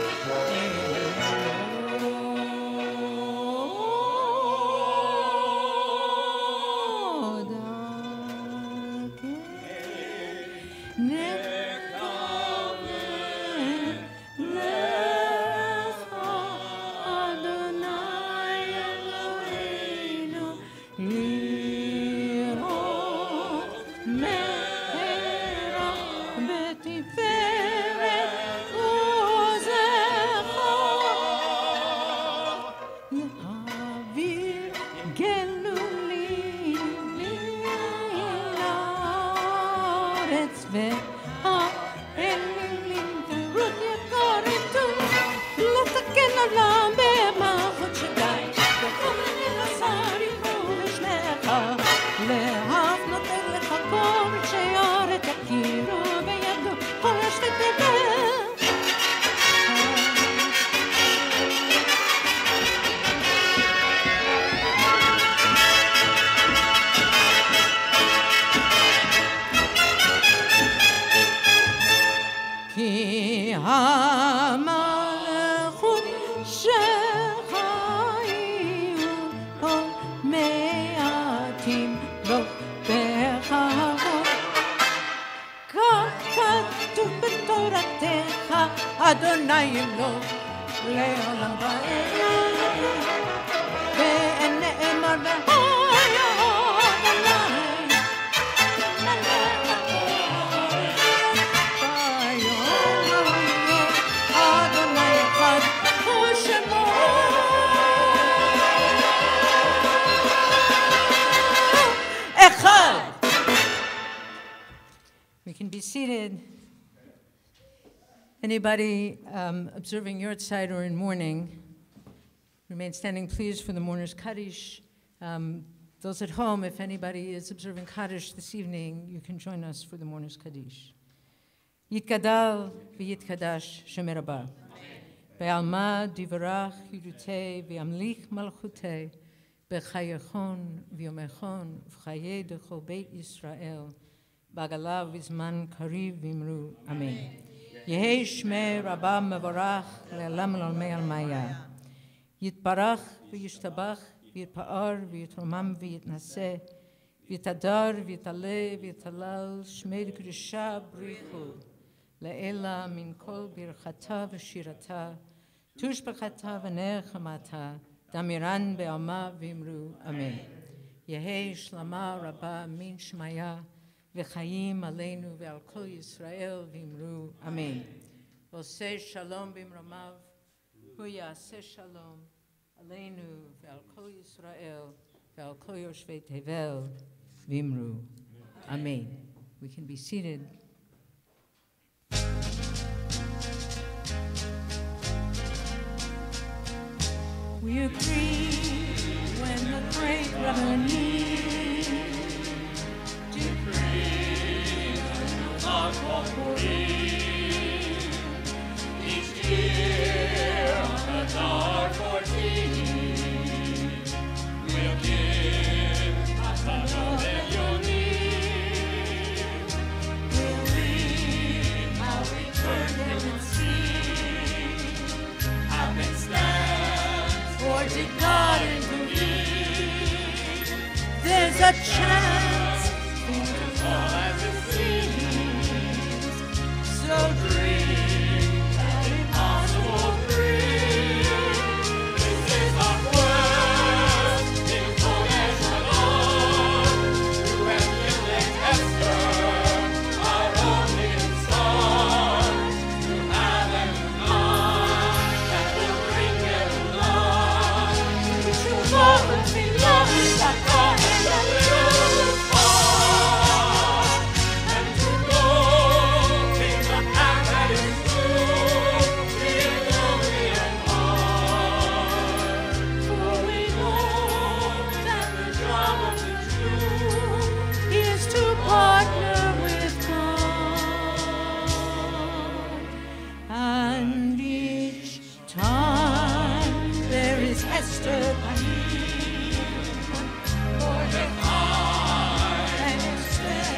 אדוני אלוה לעולם ועד, ונאמר בהיה אדוני ביום אדוני אחד הוא שמו, אחד. We can be seated. Anybody um, observing Yortzeit or in mourning, remain standing please for the mourner's Kaddish. Um, those at home, if anybody is observing Kaddish this evening, you can join us for the mourner's Kaddish. Yitgadal v'yitkadash Shem Rabbah. Be'alma divrach yudutei v'amlich malchutei b'chayechon v'yomechon v'chaye dechol beit Yisrael b'agalav v'zman kariv v'imru. Amen. Yehei Shmei Rabbah Mevorach Le'olam L'olmei Almaya. Yitbarach v'yishtabach v'yitpa'ar v'yitromam v'yitnaseh v'yitadar v'yitaleh v'yitalal Shmei Kedusha Brichu Le'ela min kol birchata v'shirata tushbachata v'nechamata damiran be'alma v'imru. Amen. Yehei Shlama Rabbah min Shmaya v'chaim aleinu ve'al kol Yisrael v'imru. Amen. Oseh shalom b'imromav, hu yaseh shalom aleinu ve'al kol Yisrael ve'al kol yoshvei tevel v'imru. Amen. We can be seated. We agree when the great Rabboni decreed, not what we is a chance. Think of all as it seems. So dream that impossible dream. This is our quest in Kodesh Halon. You and Gillick Esther, our only star. To have and none that will bring you along. To true love and be love is that God and the little far. And to go in the path that is true, in glory and heart. For we know that the job of the Jew is to partner with God. And each time there is Esther Panim, Mordecai and Esther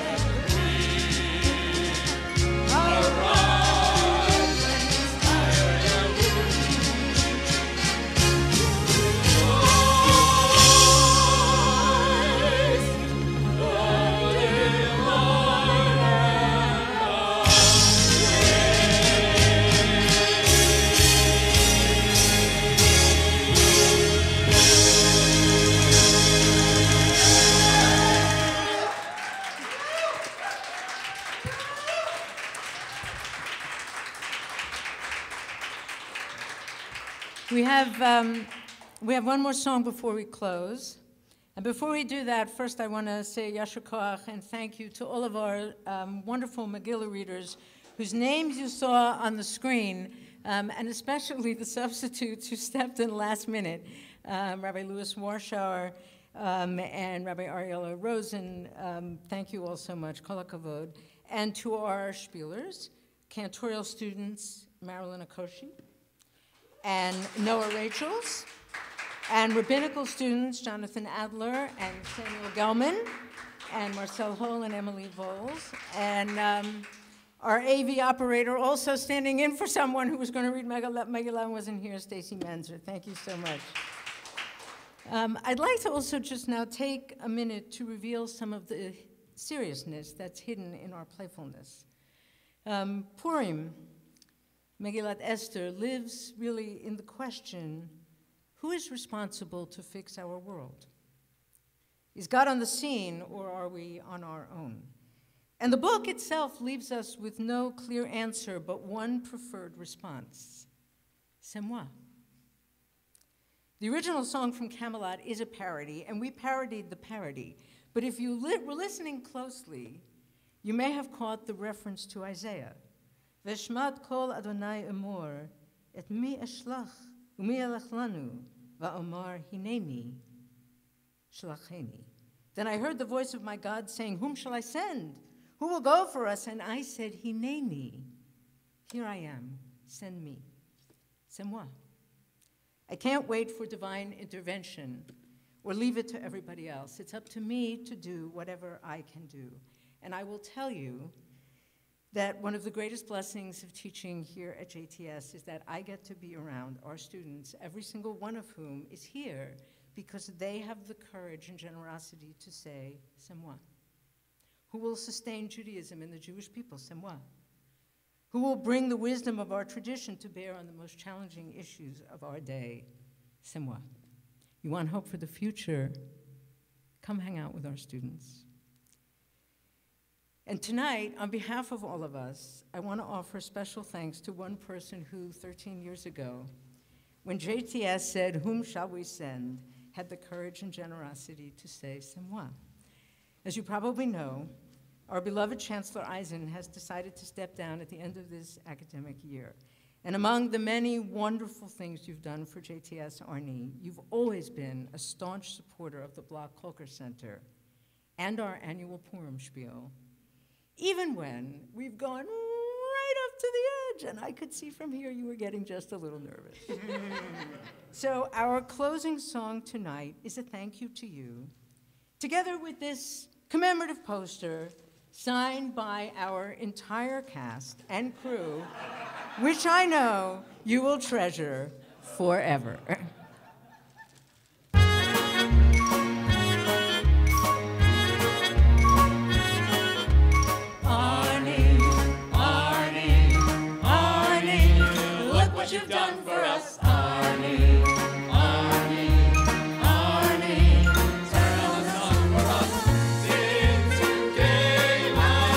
arise and inspire your We have, um, we have one more song before we close. And before we do that, first I want to say Yasher Koach and thank you to all of our um, wonderful Megillah readers whose names you saw on the screen, um, and especially the substitutes who stepped in last minute, um, Rabbi Louis Warschauer um, and Rabbi Ariella Rosen. Um, thank you all so much, Kol HaKavod. And to our spielers, cantorial students, Marilyn Akoshi, and Noah Rachels, and rabbinical students, Jonathan Adler and Samuel Gelman, and Marcel Hole and Emily Voles, and um, our A V operator also standing in for someone who was going to read Megillah, Megillah and wasn't here, Stacy Menzer. Thank you so much. Um, I'd like to also just now take a minute to reveal some of the seriousness that's hidden in our playfulness. Um, Purim, Megillat Esther, lives really in the question, who is responsible to fix our world? Is God on the scene, or are we on our own? And the book itself leaves us with no clear answer, but one preferred response: C'est moi. The original song from Camelot is a parody, and we parodied the parody. But if you li were listening closely, you may have caught the reference to Isaiah. Veshmat kol Adonai emor, et mi eshlach, umi elech lanu, va'omar hineni, shlacheni. Then I heard the voice of my God saying, whom shall I send? Who will go for us? And I said, hineni, here I am, send me. C'est moi. I can't wait for divine intervention or leave it to everybody else. It's up to me to do whatever I can do. And I will tell you that one of the greatest blessings of teaching here at J T S is that I get to be around our students, every single one of whom is here because they have the courage and generosity to say, c'est moi. Who will sustain Judaism and the Jewish people, c'est moi. Who will bring the wisdom of our tradition to bear on the most challenging issues of our day, c'est moi. You want hope for the future? Come hang out with our students. And tonight, on behalf of all of us, I want to offer special thanks to one person who, thirteen years ago, when J T S said, whom shall we send, had the courage and generosity to say, c'est moi. As you probably know, our beloved Chancellor Eisen has decided to step down at the end of this academic year. And among the many wonderful things you've done for J T S Arni, you've always been a staunch supporter of the Block Kolker Center and our annual Purim Spiel, even when we've gone right up to the edge, and I could see from here you were getting just a little nervous. So our closing song tonight is a thank you to you, together with this commemorative poster signed by our entire cast and crew, which I know you will treasure forever. what you've done for us, Arnie. Arnie, Arnie, turn on the sun for us since you came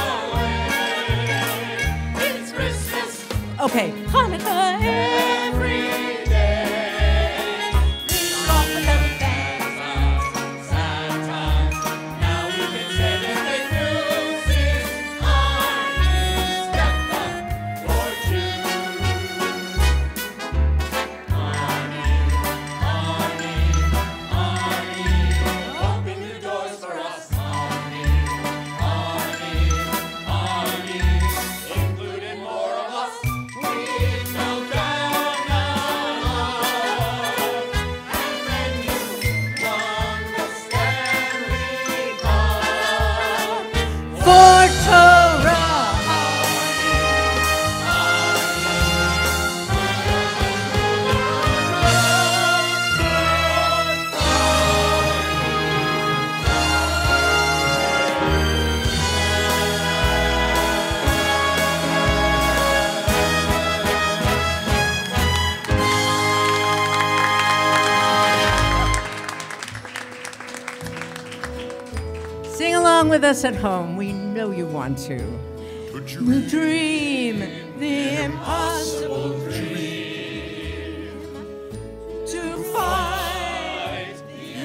away. It's Christmas. Okay. Hanukkah every day. These are the Santa, Santa. Now we can celebrate music. Arnie, step up for two. Arnie, Arnie, Arnie, open the doors for us. Arnie, Arnie, Arnie, including more of us. We fell down love, and then you won the Stanley Cup. For Torah. Sing along with us at home. We know you want to. dream. Dream the impossible dream. To fight the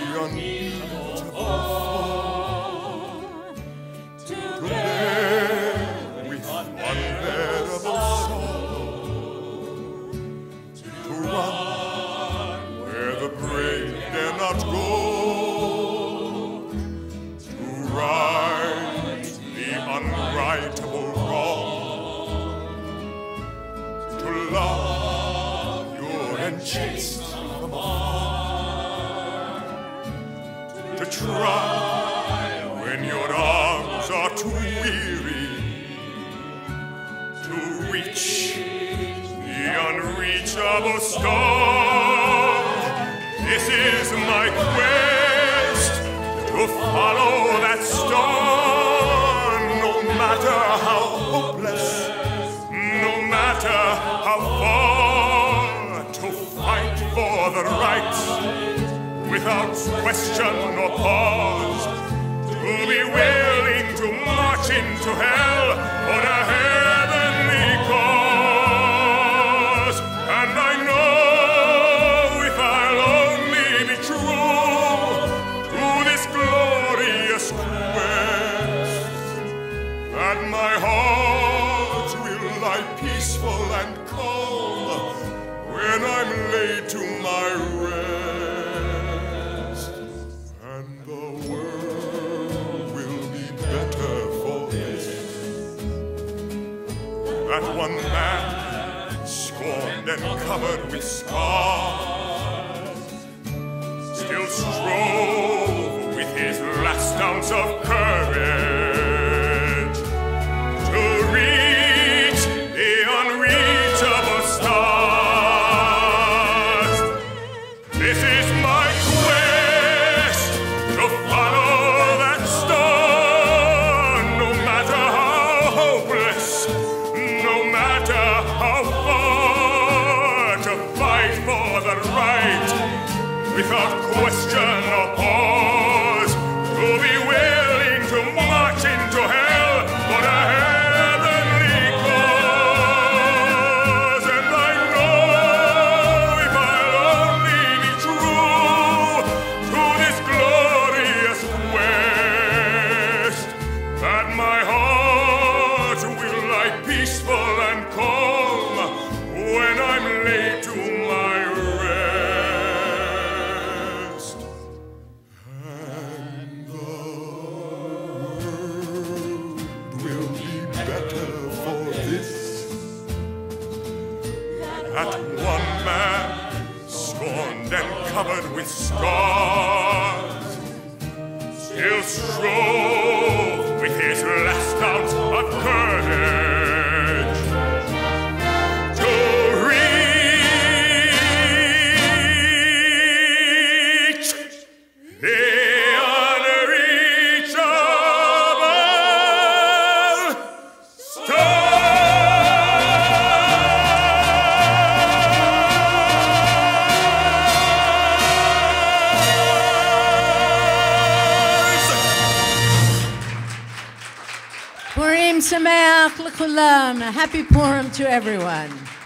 unbeatable. To bear With unbearable sorrow, to run where the brave dare not go, to right the unrightable wrong, to love your and chase them on, to try when your arms are too weary, to reach the unreachable star. This is my quest, to follow that star, no matter how hopeless, no matter how far, to fight for the right, without question or pause, to be willing to march into hell for a heavenly cause. And I know if I'll only be true to this glorious quest, that my heart will lie peaceful and calm when I'm laid to my rest. And the world will be better for this. That one man, scorned and covered with scars, still strove with his last ounce of courage to reach the unreachable stars. This is my quest, to follow that star, no matter how hopeless, no matter how far, to fight for the right, without question or pause, to be willing to march into hell for a heavenly cause. And I know if I'll only be true to this glorious quest, that my heart will lie peaceful and calm when I'm laid to my rest. And the world will be better for this. That one man, scorned and covered with scars, still strove with his last ounce of courage to reach the unreachable star. Purim Sameach l'kulam. A happy Purim to everyone.